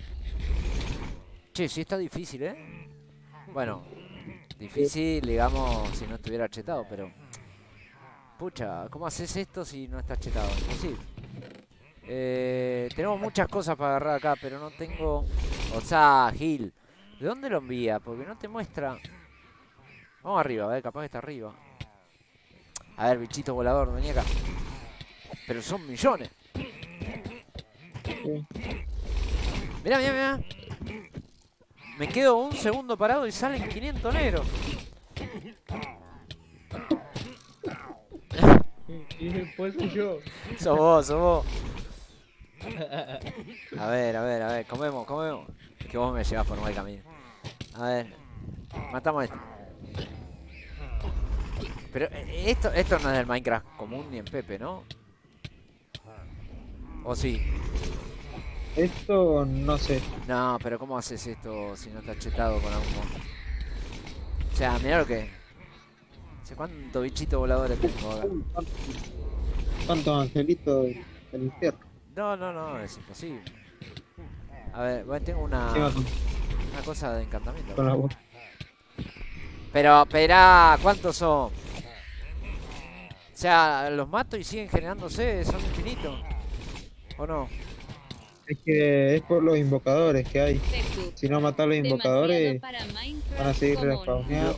Che, sí está difícil, ¿eh? Bueno, difícil, digamos, si no estuviera chetado, pero... Pucha, ¿cómo haces esto si no estás chetado? Imposible. Tenemos muchas cosas para agarrar acá, pero no tengo... O sea, Gil, ¿de dónde lo envía? Porque no te muestra... Vamos arriba, a ver, capaz que está arriba. A ver, bichito volador, vení acá. Pero son millones. Mirá, mirá, mirá. Me quedo un segundo parado y salen 500 negros. Y después soy yo. Sos vos, sos vos. A ver, comemos. Que vos me llevas por mal camino. A ver, matamos a este. Pero esto no es del Minecraft común ni en Pepe, ¿no? ¿O sí? Esto no sé. No, pero ¿cómo haces esto si no estás chetado con algún mod? O sea, mirá lo que... ¿Sé cuántos bichitos voladores tengo acá? ¿Cuántos angelitos del infierno? No, es imposible. A ver, bueno, tengo una cosa de encantamiento. Con la voz. Pero, espera, ¿cuántos son? O sea, los mato y siguen generándose, son infinitos. ¿O no? Es que es por los invocadores que hay. Vector. Si no matar los Demasiado invocadores, para Minecraft van a seguir común. respawneando.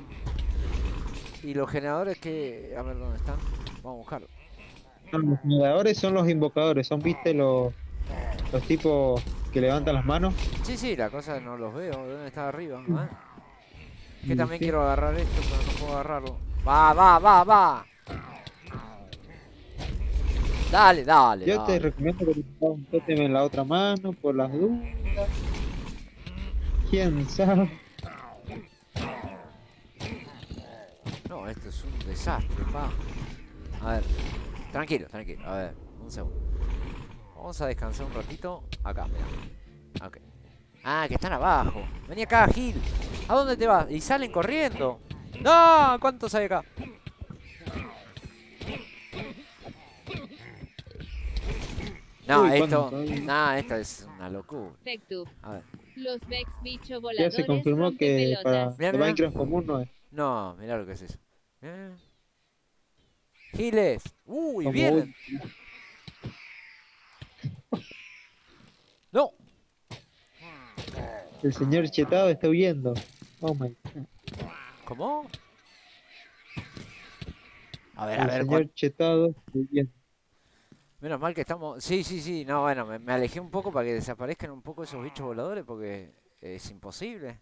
Y los generadores que... A ver, ¿dónde están? Vamos a buscarlos. Los generadores son los invocadores, son, viste, los tipos que levantan las manos. Sí, la cosa no los veo. ¿Dónde está arriba? ¿Eh? Que Y también sí. quiero agarrar esto, pero no puedo agarrarlo. Va. Dale. Yo te recomiendo que te pongas un tótem en la otra mano por las dudas. ¿Quién sabe? No, esto es un desastre, pa. A ver, tranquilo. A ver, un segundo. Vamos a descansar un ratito. Acá, mira. Ok. Ah, que están abajo. Vení acá, Gil. ¿A dónde te vas? Y salen corriendo. ¡No! ¿Cuántos hay acá? No, Uy, esto... ¿cuánto? No, esto es una locura. Perfecto. A ver. Los Vex bicho Ya voladores se confirmó que para rompepelotas. Mirá, el mirá. Minecraft común no es. No, mirá lo que es eso. Mirá, mirá. Giles. Uy, Como vienen. No. el señor Chetado está huyendo. Oh my God. ¿Cómo? A ver, El señor Chetado está huyendo. menos mal que estamos... Sí, sí, sí. No, bueno, me alejé un poco para que desaparezcan un poco esos bichos voladores porque es imposible.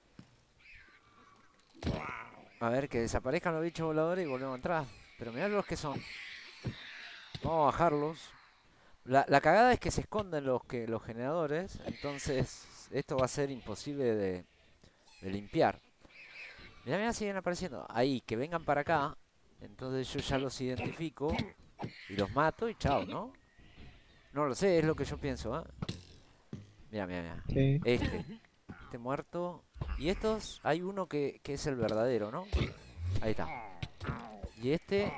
A ver, que desaparezcan los bichos voladores y volvemos a entrar. Pero mirá los que son. Vamos a bajarlos. La cagada es que se esconden los generadores. Entonces esto va a ser imposible de limpiar. Mirá, mirá, siguen apareciendo. Ahí, que vengan para acá. Entonces yo ya los identifico. Y los mato y chao, ¿no? No lo sé, es lo que yo pienso, ¿eh? Mira, mira, mira. Sí. Este muerto. Y estos, hay uno que es el verdadero, ¿no? Ahí está. Y este...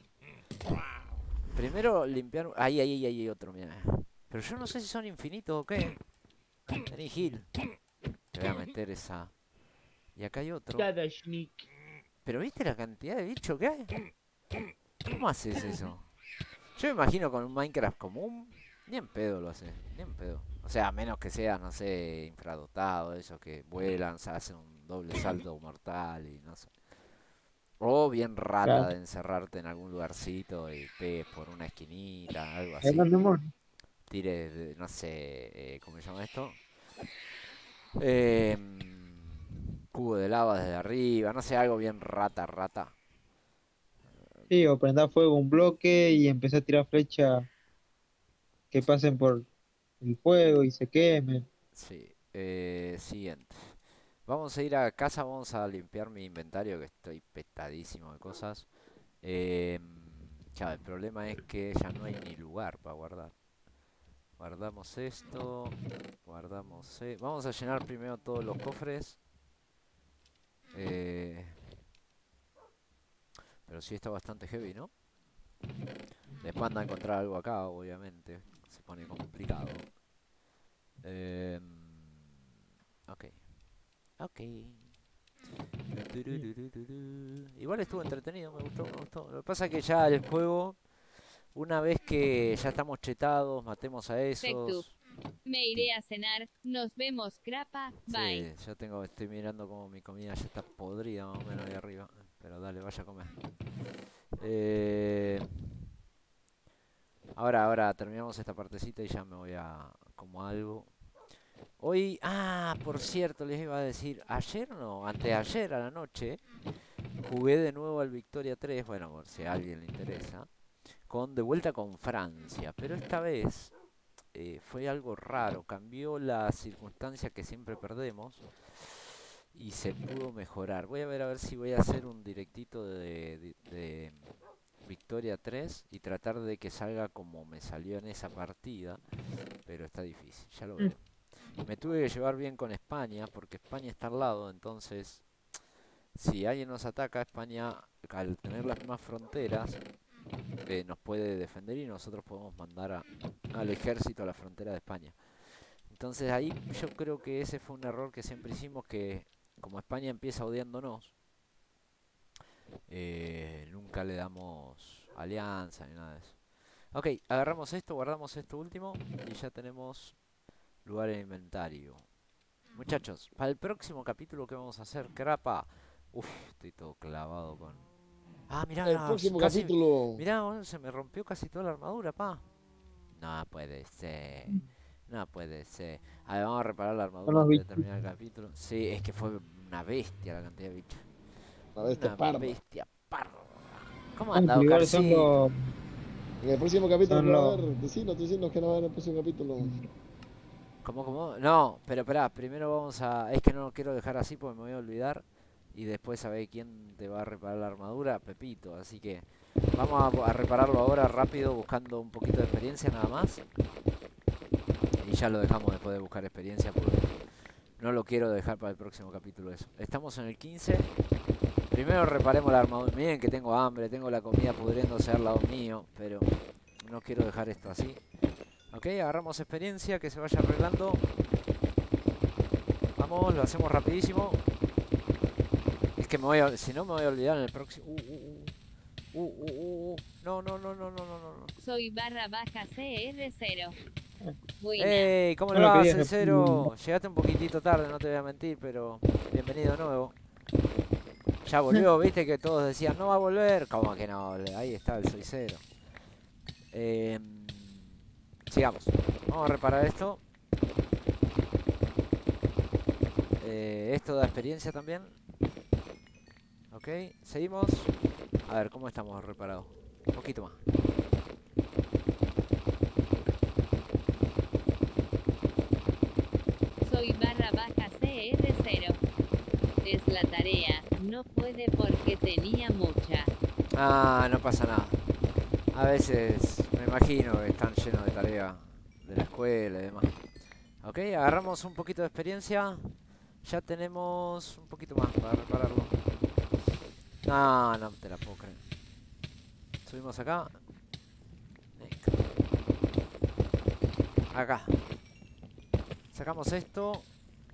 Primero limpiar... Ahí hay otro, mira. Pero yo no sé si son infinitos o qué. Vení, Gil. Te voy a meter esa... Y acá hay otro. Cada sneak. Pero ¿viste la cantidad de bichos que hay? ¿Cómo haces eso? Yo me imagino con un Minecraft común, ni en pedo lo hace, ni en pedo. O sea, a menos que sea, no sé, infradotado, esos que vuelan, se hacen un doble salto mortal y no sé. O bien rata Claro. de encerrarte en algún lugarcito y pegues por una esquinita, algo Ahí así. van demonios. Tires, no sé, ¿cómo se llama esto? Eh, cubo de lava desde arriba, no sé, algo bien rata. Sí, o prenda fuego un bloque y empezar a tirar flechas que pasen por el fuego y se quemen. Sí, siguiente. Vamos a ir a casa, vamos a limpiar mi inventario que estoy petadísimo de cosas. Claro, el problema es que ya no hay ni lugar para guardar. Guardamos esto, guardamos... Vamos a llenar primero todos los cofres. Pero sí está bastante heavy, ¿no? Después anda a encontrar algo acá, obviamente. Se pone complicado. Ok. Ok. Igual estuvo entretenido, me gustó. Lo que pasa es que ya el juego, una vez que ya estamos chetados, matemos a Perfecto. esos. Me iré a cenar. Nos vemos, crapa. Bye. Sí, estoy mirando como mi comida ya está podrida más o menos ahí arriba. Pero dale, vaya a comer. Ahora terminamos esta partecita y ya me voy a como algo. Hoy, por cierto, les iba a decir, ayer no, anteayer a la noche, jugué de nuevo al Victoria 3, bueno, por si a alguien le interesa, de vuelta con Francia, pero esta vez fue algo raro, cambió la circunstancia que siempre perdemos y se pudo mejorar. Voy a ver si voy a hacer un directito de Victoria 3 y tratar de que salga como me salió en esa partida, pero está difícil, ya lo veremos. Me tuve que llevar bien con España, porque España está al lado, entonces si alguien nos ataca, España, al tener las mismas fronteras, nos puede defender y nosotros podemos mandar al ejército a la frontera de España. Entonces ahí yo creo que ese fue un error que siempre hicimos, que como España empieza odiándonos, nunca le damos alianza ni nada de eso. Ok, agarramos esto, guardamos esto último y ya tenemos lugar en inventario. Muchachos, para el próximo capítulo que vamos a hacer, Crapa. Uf, estoy todo clavado con... mirá, El próximo capítulo. mirá, boludo, se me rompió casi toda la armadura, pa. No puede ser. No puede ser. A ver, vamos a reparar la armadura los antes de bichos. terminar el capítulo. Sí, es que fue una bestia la cantidad de bichos. A ver, Una parda. bestia parda. ¿Cómo Ah, anda, pero igual son Oscarcito? los... En el próximo capítulo Son que va a los- haber, decinos que no va a haber en el próximo capítulo. ¿Cómo? No, pero esperá, primero vamos a... Es que no lo quiero dejar así porque me voy a olvidar. Y después sabés quién te va a reparar la armadura, Pepito. Así que Vamos a repararlo ahora rápido buscando un poquito de experiencia nada más. Y ya lo dejamos después de buscar experiencia porque no lo quiero dejar para el próximo capítulo eso. Estamos en el 15. Primero reparemos la armadura. Miren que tengo hambre, tengo la comida pudriéndose al lado mío, pero no quiero dejar esto así. Ok, agarramos experiencia, que se vaya arreglando. Vamos, lo hacemos rapidísimo. Es que me voy a, si no me voy a olvidar en el próximo. No. Soy /baja CR0. Buena. ¡Ey! ¿Cómo No le lo vas, quería Cencero? Llegaste un poquitito tarde, no te voy a mentir, pero bienvenido de nuevo. Ya volvió, viste que todos decían, no va a volver. ¿Cómo que no? Ahí está el Soy Cero. Sigamos. Vamos a reparar esto. Esto da experiencia también. Ok, seguimos. A ver, ¿cómo estamos reparados? Un poquito más. Soy /baja CR0. Es la tarea, no puede porque tenía mucha. Ah, no pasa nada. A veces me imagino que están llenos de tarea de la escuela y demás. Ok, agarramos un poquito de experiencia. Ya tenemos un poquito más para repararlo. No te la puedo creer. Subimos acá. Acá. Sacamos esto.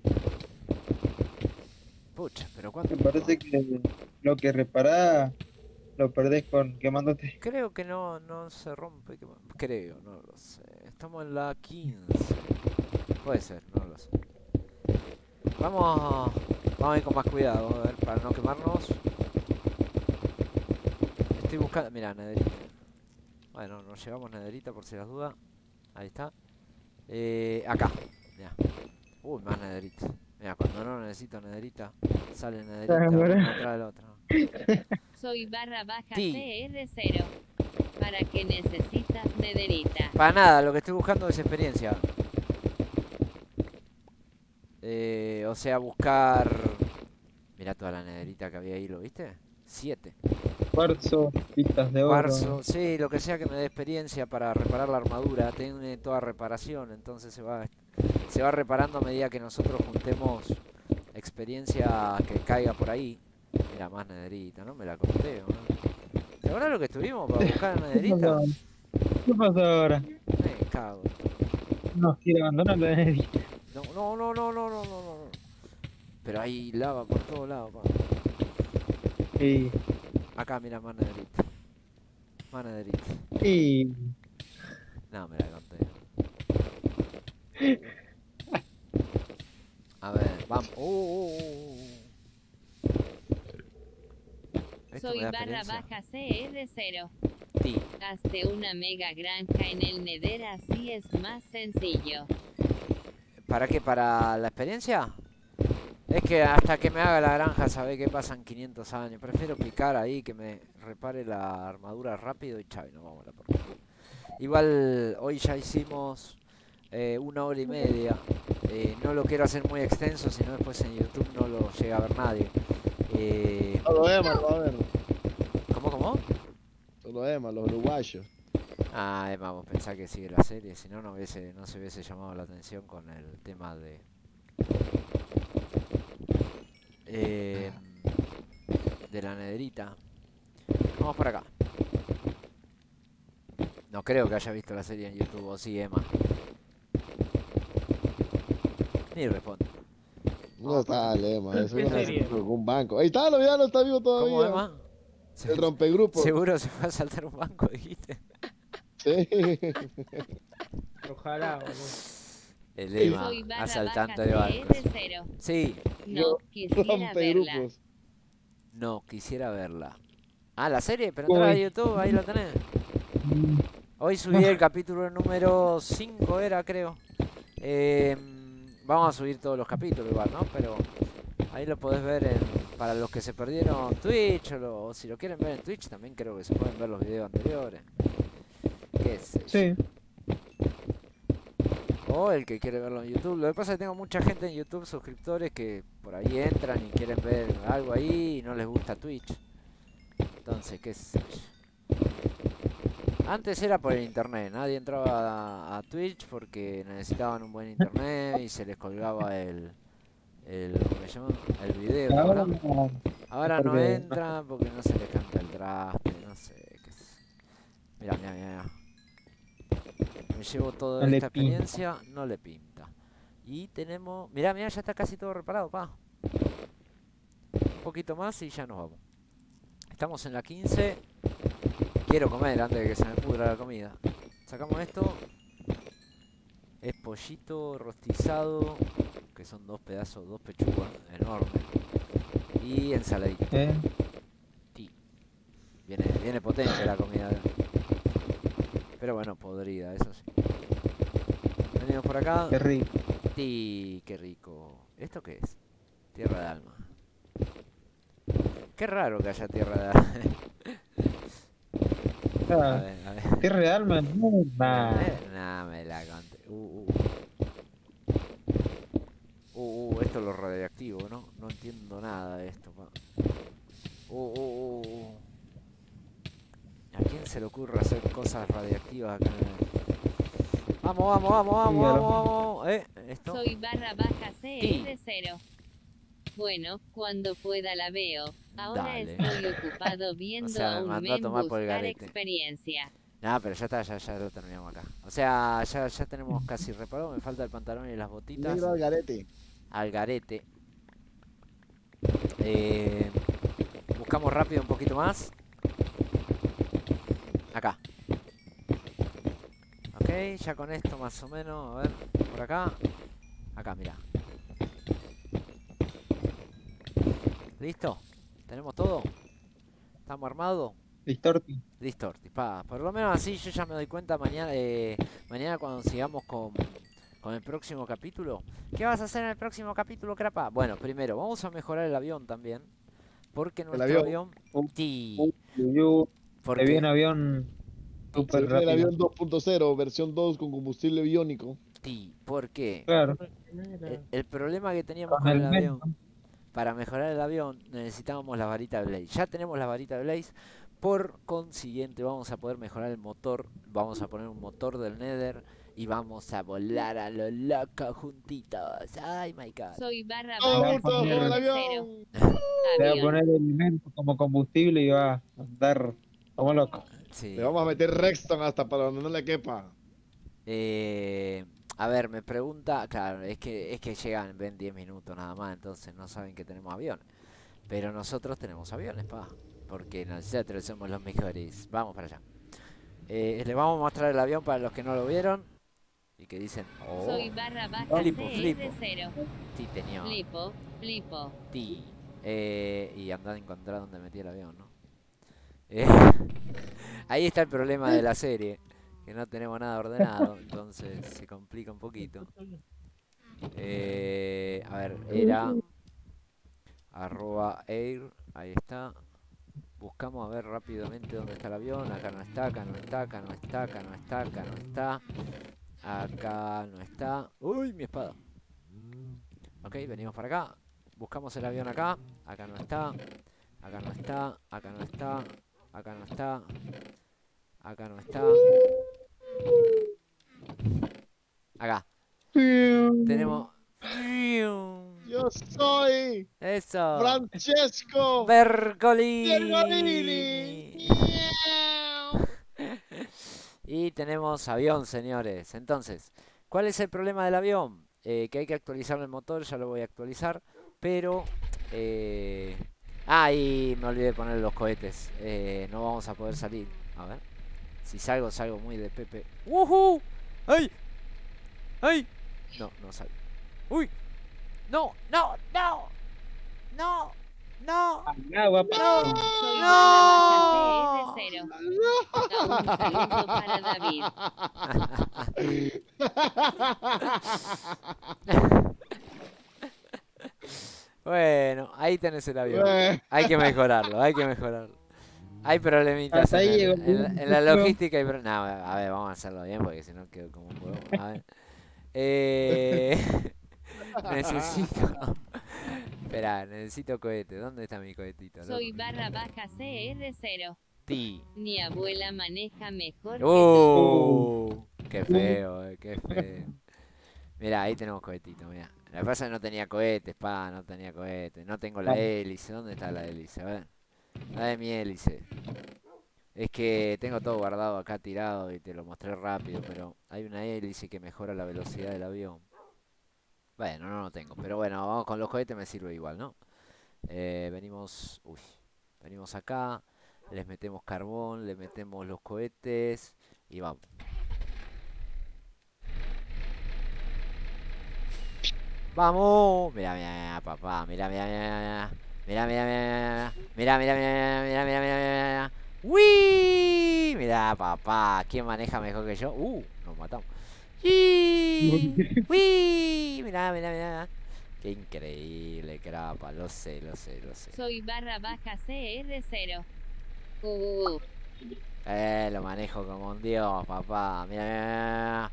Pucha, pero ¿cuánto? Me parece que lo que reparás lo perdés con quemándote. Creo que no se rompe. Creo, no lo sé. Estamos en la 15. Puede ser, no lo sé. Vamos a ir con más cuidado, a ver, para no quemarnos. Estoy buscando... Mira, nederita. Bueno, nos llevamos nederita por si las dudas. Ahí está. Acá. Mira. Uy, más nederita. Mira, cuando no necesito nederita, sale nederita una atrás de la otra. Soy /baja Sí. CR0. ¿Para qué necesitas nederita? Para nada, lo que estoy buscando es experiencia. O sea, buscar... Mira toda la nederita que había ahí, ¿lo viste? 7. Cuarzo, pistas de oro. Cuarzo, sí, lo que sea que me dé experiencia para reparar la armadura. Tiene toda reparación, entonces se va reparando a medida que nosotros juntemos experiencia que caiga por ahí. Mira, más nederita, no me la conté, ¿no? ¿Te acuerdas lo que estuvimos para buscar la ¿Qué nederita? pasó? ¿Qué pasó ahora? Me cago. No, quiero abandonar la nederita. No. Pero hay lava por todos lados, pa. Sí. Acá, mira, más nederita. Más nederita. Sí. No, me la conté. A ver, vamos. Esto Soy me da experiencia. /baja CR0. Sí. Hazte una mega granja en el Nether, así es más sencillo. ¿Para qué? ¿Para la experiencia? Es que hasta que me haga la granja, sabe que pasan 500 años. Prefiero picar ahí, que me repare la armadura rápido y chao, y nos vamos a la porra. Igual hoy ya hicimos 1 hora y media. No lo quiero hacer muy extenso, si no después en YouTube no lo llega a ver nadie. Solo Emma lo va a ver. ¿Cómo? Solo Emma, los uruguayos. Ah, vamos, pensar que sigue la serie, si no, no se hubiese llamado la atención con el tema de la nederita. Vamos para acá. No creo que haya visto la serie en YouTube, o sí, Emma. Ni responde. No sale, Emma. Eso ¿Qué es serie? un banco. Ahí está, lo no está vivo ¿Cómo, todavía. Emma? El rompegrupo. Seguro se fue a saltar un banco, dijiste. Sí. Ojalá, boludo. El Emma, Soy asaltante de /baja bancos. CR0. Sí, No, quisiera verla. Rompegrupos. no, quisiera verla. Ah, la serie, pero entra a Uy. YouTube, ahí la tenés. Hoy subí el capítulo número 5, era, creo. Vamos a subir todos los capítulos igual, ¿no? Pero ahí lo podés ver para los que se perdieron Twitch o si lo quieren ver en Twitch también creo que se pueden ver los videos anteriores. ¿Qué sé yo? Sí. O el que quiere verlo en YouTube. Lo que pasa es que tengo mucha gente en YouTube, suscriptores, que por ahí entran y quieren ver algo ahí y no les gusta Twitch. Entonces, qué sé yo. Antes era por el internet, nadie entraba a Twitch porque necesitaban un buen internet y se les colgaba ¿cómo se llama? El video, ¿no? Ahora ¿No? no, Ahora no porque entran porque no se les canta el traste, no sé qué es. Mira, mira, mira. Me llevo toda no le esta pinta. experiencia, no le pinta. Y tenemos, mira, mira, ya está casi todo reparado, pa. Un poquito más y ya nos vamos. Estamos en la 15. Quiero comer antes de que se me pudra la comida. Sacamos esto. Es pollito rostizado, que son dos pedazos, dos pechugas enormes. Y ensaladita. Sí. Viene potente la comida. Pero bueno, podrida, eso sí. Venimos por acá. Qué rico. Sí, qué rico. ¿Esto qué es? Tierra de alma. Qué raro que haya tierra de alma. A Ah, ver, a ver. qué real, man. Nah. Nah, me la conté. Esto es lo radioactivo, ¿no? No entiendo nada de esto, pa. ¿A quién se le ocurre hacer cosas radiactivas acá? Vamos, vamos, vamos, vamos, vamos, vamos. Esto. Soy /baja CR0. Bueno, cuando pueda la veo. Ahora Dale. estoy ocupado viendo O sea, a me un mandó a men tomar por el buscar garete. experiencia. Nah, pero ya está, ya lo terminamos acá. O sea, ya tenemos casi reparado. Me falta el pantalón y las botitas. Negro al garete. Al garete. Buscamos rápido un poquito más. Acá. Ok, ya con esto más o menos. A ver, por acá. Acá, mira. ¿Listo? ¿Tenemos todo? ¿Estamos armados? Distorti. Listo, pa. Por lo menos así yo ya me doy cuenta mañana, mañana cuando sigamos con el próximo capítulo. ¿Qué vas a hacer en el próximo capítulo, Crapa? Bueno, primero, vamos a mejorar el avión también. Porque nuestro avión... Sí. Se Porque... viene un avión Se súper viene el rápido. avión 2.0, versión 2 con combustible biónico. Sí, porque Claro. el problema que teníamos Con con el el avión, men, para mejorar el avión necesitábamos la varita de Blaze. Ya tenemos la varita de Blaze, por consiguiente vamos a poder mejorar el motor. Vamos a poner un motor del Nether y vamos a volar a lo loco juntitos. Ay, my God. Soy ¡Vamos /baja poner- con el CR0. avión! le va a Avión. poner elemento como combustible y va a andar como loco. Sí. Le vamos a meter Rexton hasta para donde no le quepa. A ver, me pregunta, claro, es que llegan, ven 10 minutos nada más, entonces no saben que tenemos aviones. Pero nosotros tenemos aviones, pa. Porque nosotros somos los mejores. Vamos para allá. Les vamos a mostrar el avión para los que no lo vieron. Y que dicen, oh, Soy /baja Flipo, flipo. CR0. sí, tenía. Flipo. Sí. Y andar a encontrar dónde metí el avión, ¿no? Ahí está el problema de la serie. Que no tenemos nada ordenado. Entonces se complica un poquito. A ver, era @air. Ahí está. Buscamos a ver rápidamente dónde está el avión. Acá no está, acá no está, acá no está, acá no está, acá no está. Acá no está. Uy, mi espada. Ok, venimos para acá. Buscamos el avión acá. Acá no está. Acá no está. Acá no está. Acá no está. Acá no está. Acá. Tenemos... Yo soy Eso. Francesco Bergolini. Bergolini. Y tenemos avión, señores. Entonces, ¿cuál es el problema del avión? Que hay que actualizar el motor, ya lo voy a actualizar. Pero... y me olvidé de poner los cohetes. No vamos a poder salir. A ver. Si salgo, salgo muy de Pepe. ¡Woohoo! ¡Ay! ¡Ay! No, no salgo. ¡Uy! ¡No! ¡No! ¡No! ¡No! ¡No! Agua, ¡No! Soy ¡No! /CR0. Un saludo para David. Bueno, ahí tenés el avión. Bueno. Hay que mejorarlo, hay que mejorarlo. Hay problemitas Hasta ahí llegó. en la logística. No, a ver, vamos a hacerlo bien porque si no quedo como un huevo. A ver. Necesito... Espera, necesito cohete. ¿Dónde está mi cohetito? Soy /CR0. Ti. Mi abuela maneja mejor que tú. Qué feo, qué feo. Mira, ahí tenemos cohetito, mira. La que pasa es que no tenía cohetes, no tenía cohetes. No tengo la hélice. ¿Dónde está la hélice? A ver. Dame mi hélice. Es que tengo todo guardado acá tirado y te lo mostré rápido, pero hay una hélice que mejora la velocidad del avión. Bueno, no lo tengo, pero bueno, vamos con los cohetes me sirve igual, ¿no? Venimos, venimos acá, les metemos carbón, le metemos los cohetes y vamos. Vamos, mira, mira, papá, mira, mira, mira, mira, mira, mira, mira, mira, mira, mira, mira, mira, ¡uy! Mira, papá, ¿quién maneja mejor que yo? Nos matamos. ¡Uy! Mira, mira, mira. Qué increíble, crapa, lo sé, lo sé, lo sé. Soy /CR0. Lo manejo como un dios, papá. Mira, mira, mira.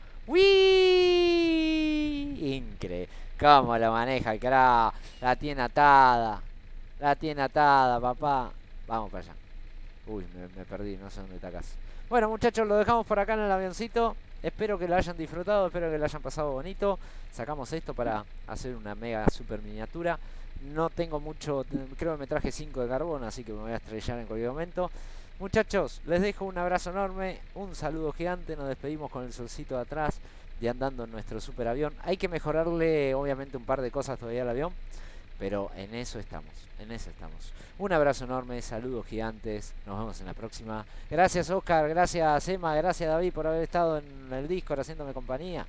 ¡Uy! Increíble. ¿Cómo lo maneja el crap? La tiene atada. La tiene atada, papá. Vamos para allá. Uy, me perdí, no sé dónde está acá. Bueno, muchachos, lo dejamos por acá en el avioncito. Espero que lo hayan disfrutado, espero que lo hayan pasado bonito. Sacamos esto para hacer una mega super miniatura. No tengo mucho, creo que me traje 5 de carbón, así que me voy a estrellar en cualquier momento. Muchachos, les dejo un abrazo enorme, un saludo gigante. Nos despedimos con el solcito de atrás, de andando en nuestro super avión. Hay que mejorarle, obviamente, un par de cosas todavía al avión, pero en eso estamos, en eso estamos. Un abrazo enorme, saludos gigantes, nos vemos en la próxima. Gracias Oscar, gracias Emma, gracias David por haber estado en el Discord haciéndome compañía.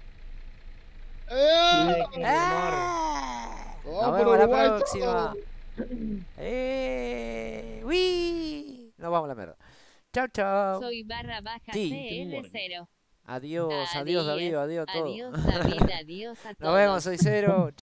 Nos vemos la próxima. ¡Uy! Nos vamos a la mierda. Chao, chao. Soy /CR0. Adiós, adiós David, adiós a todos. Adiós David, adiós a todos. Nos vemos, soy Cero.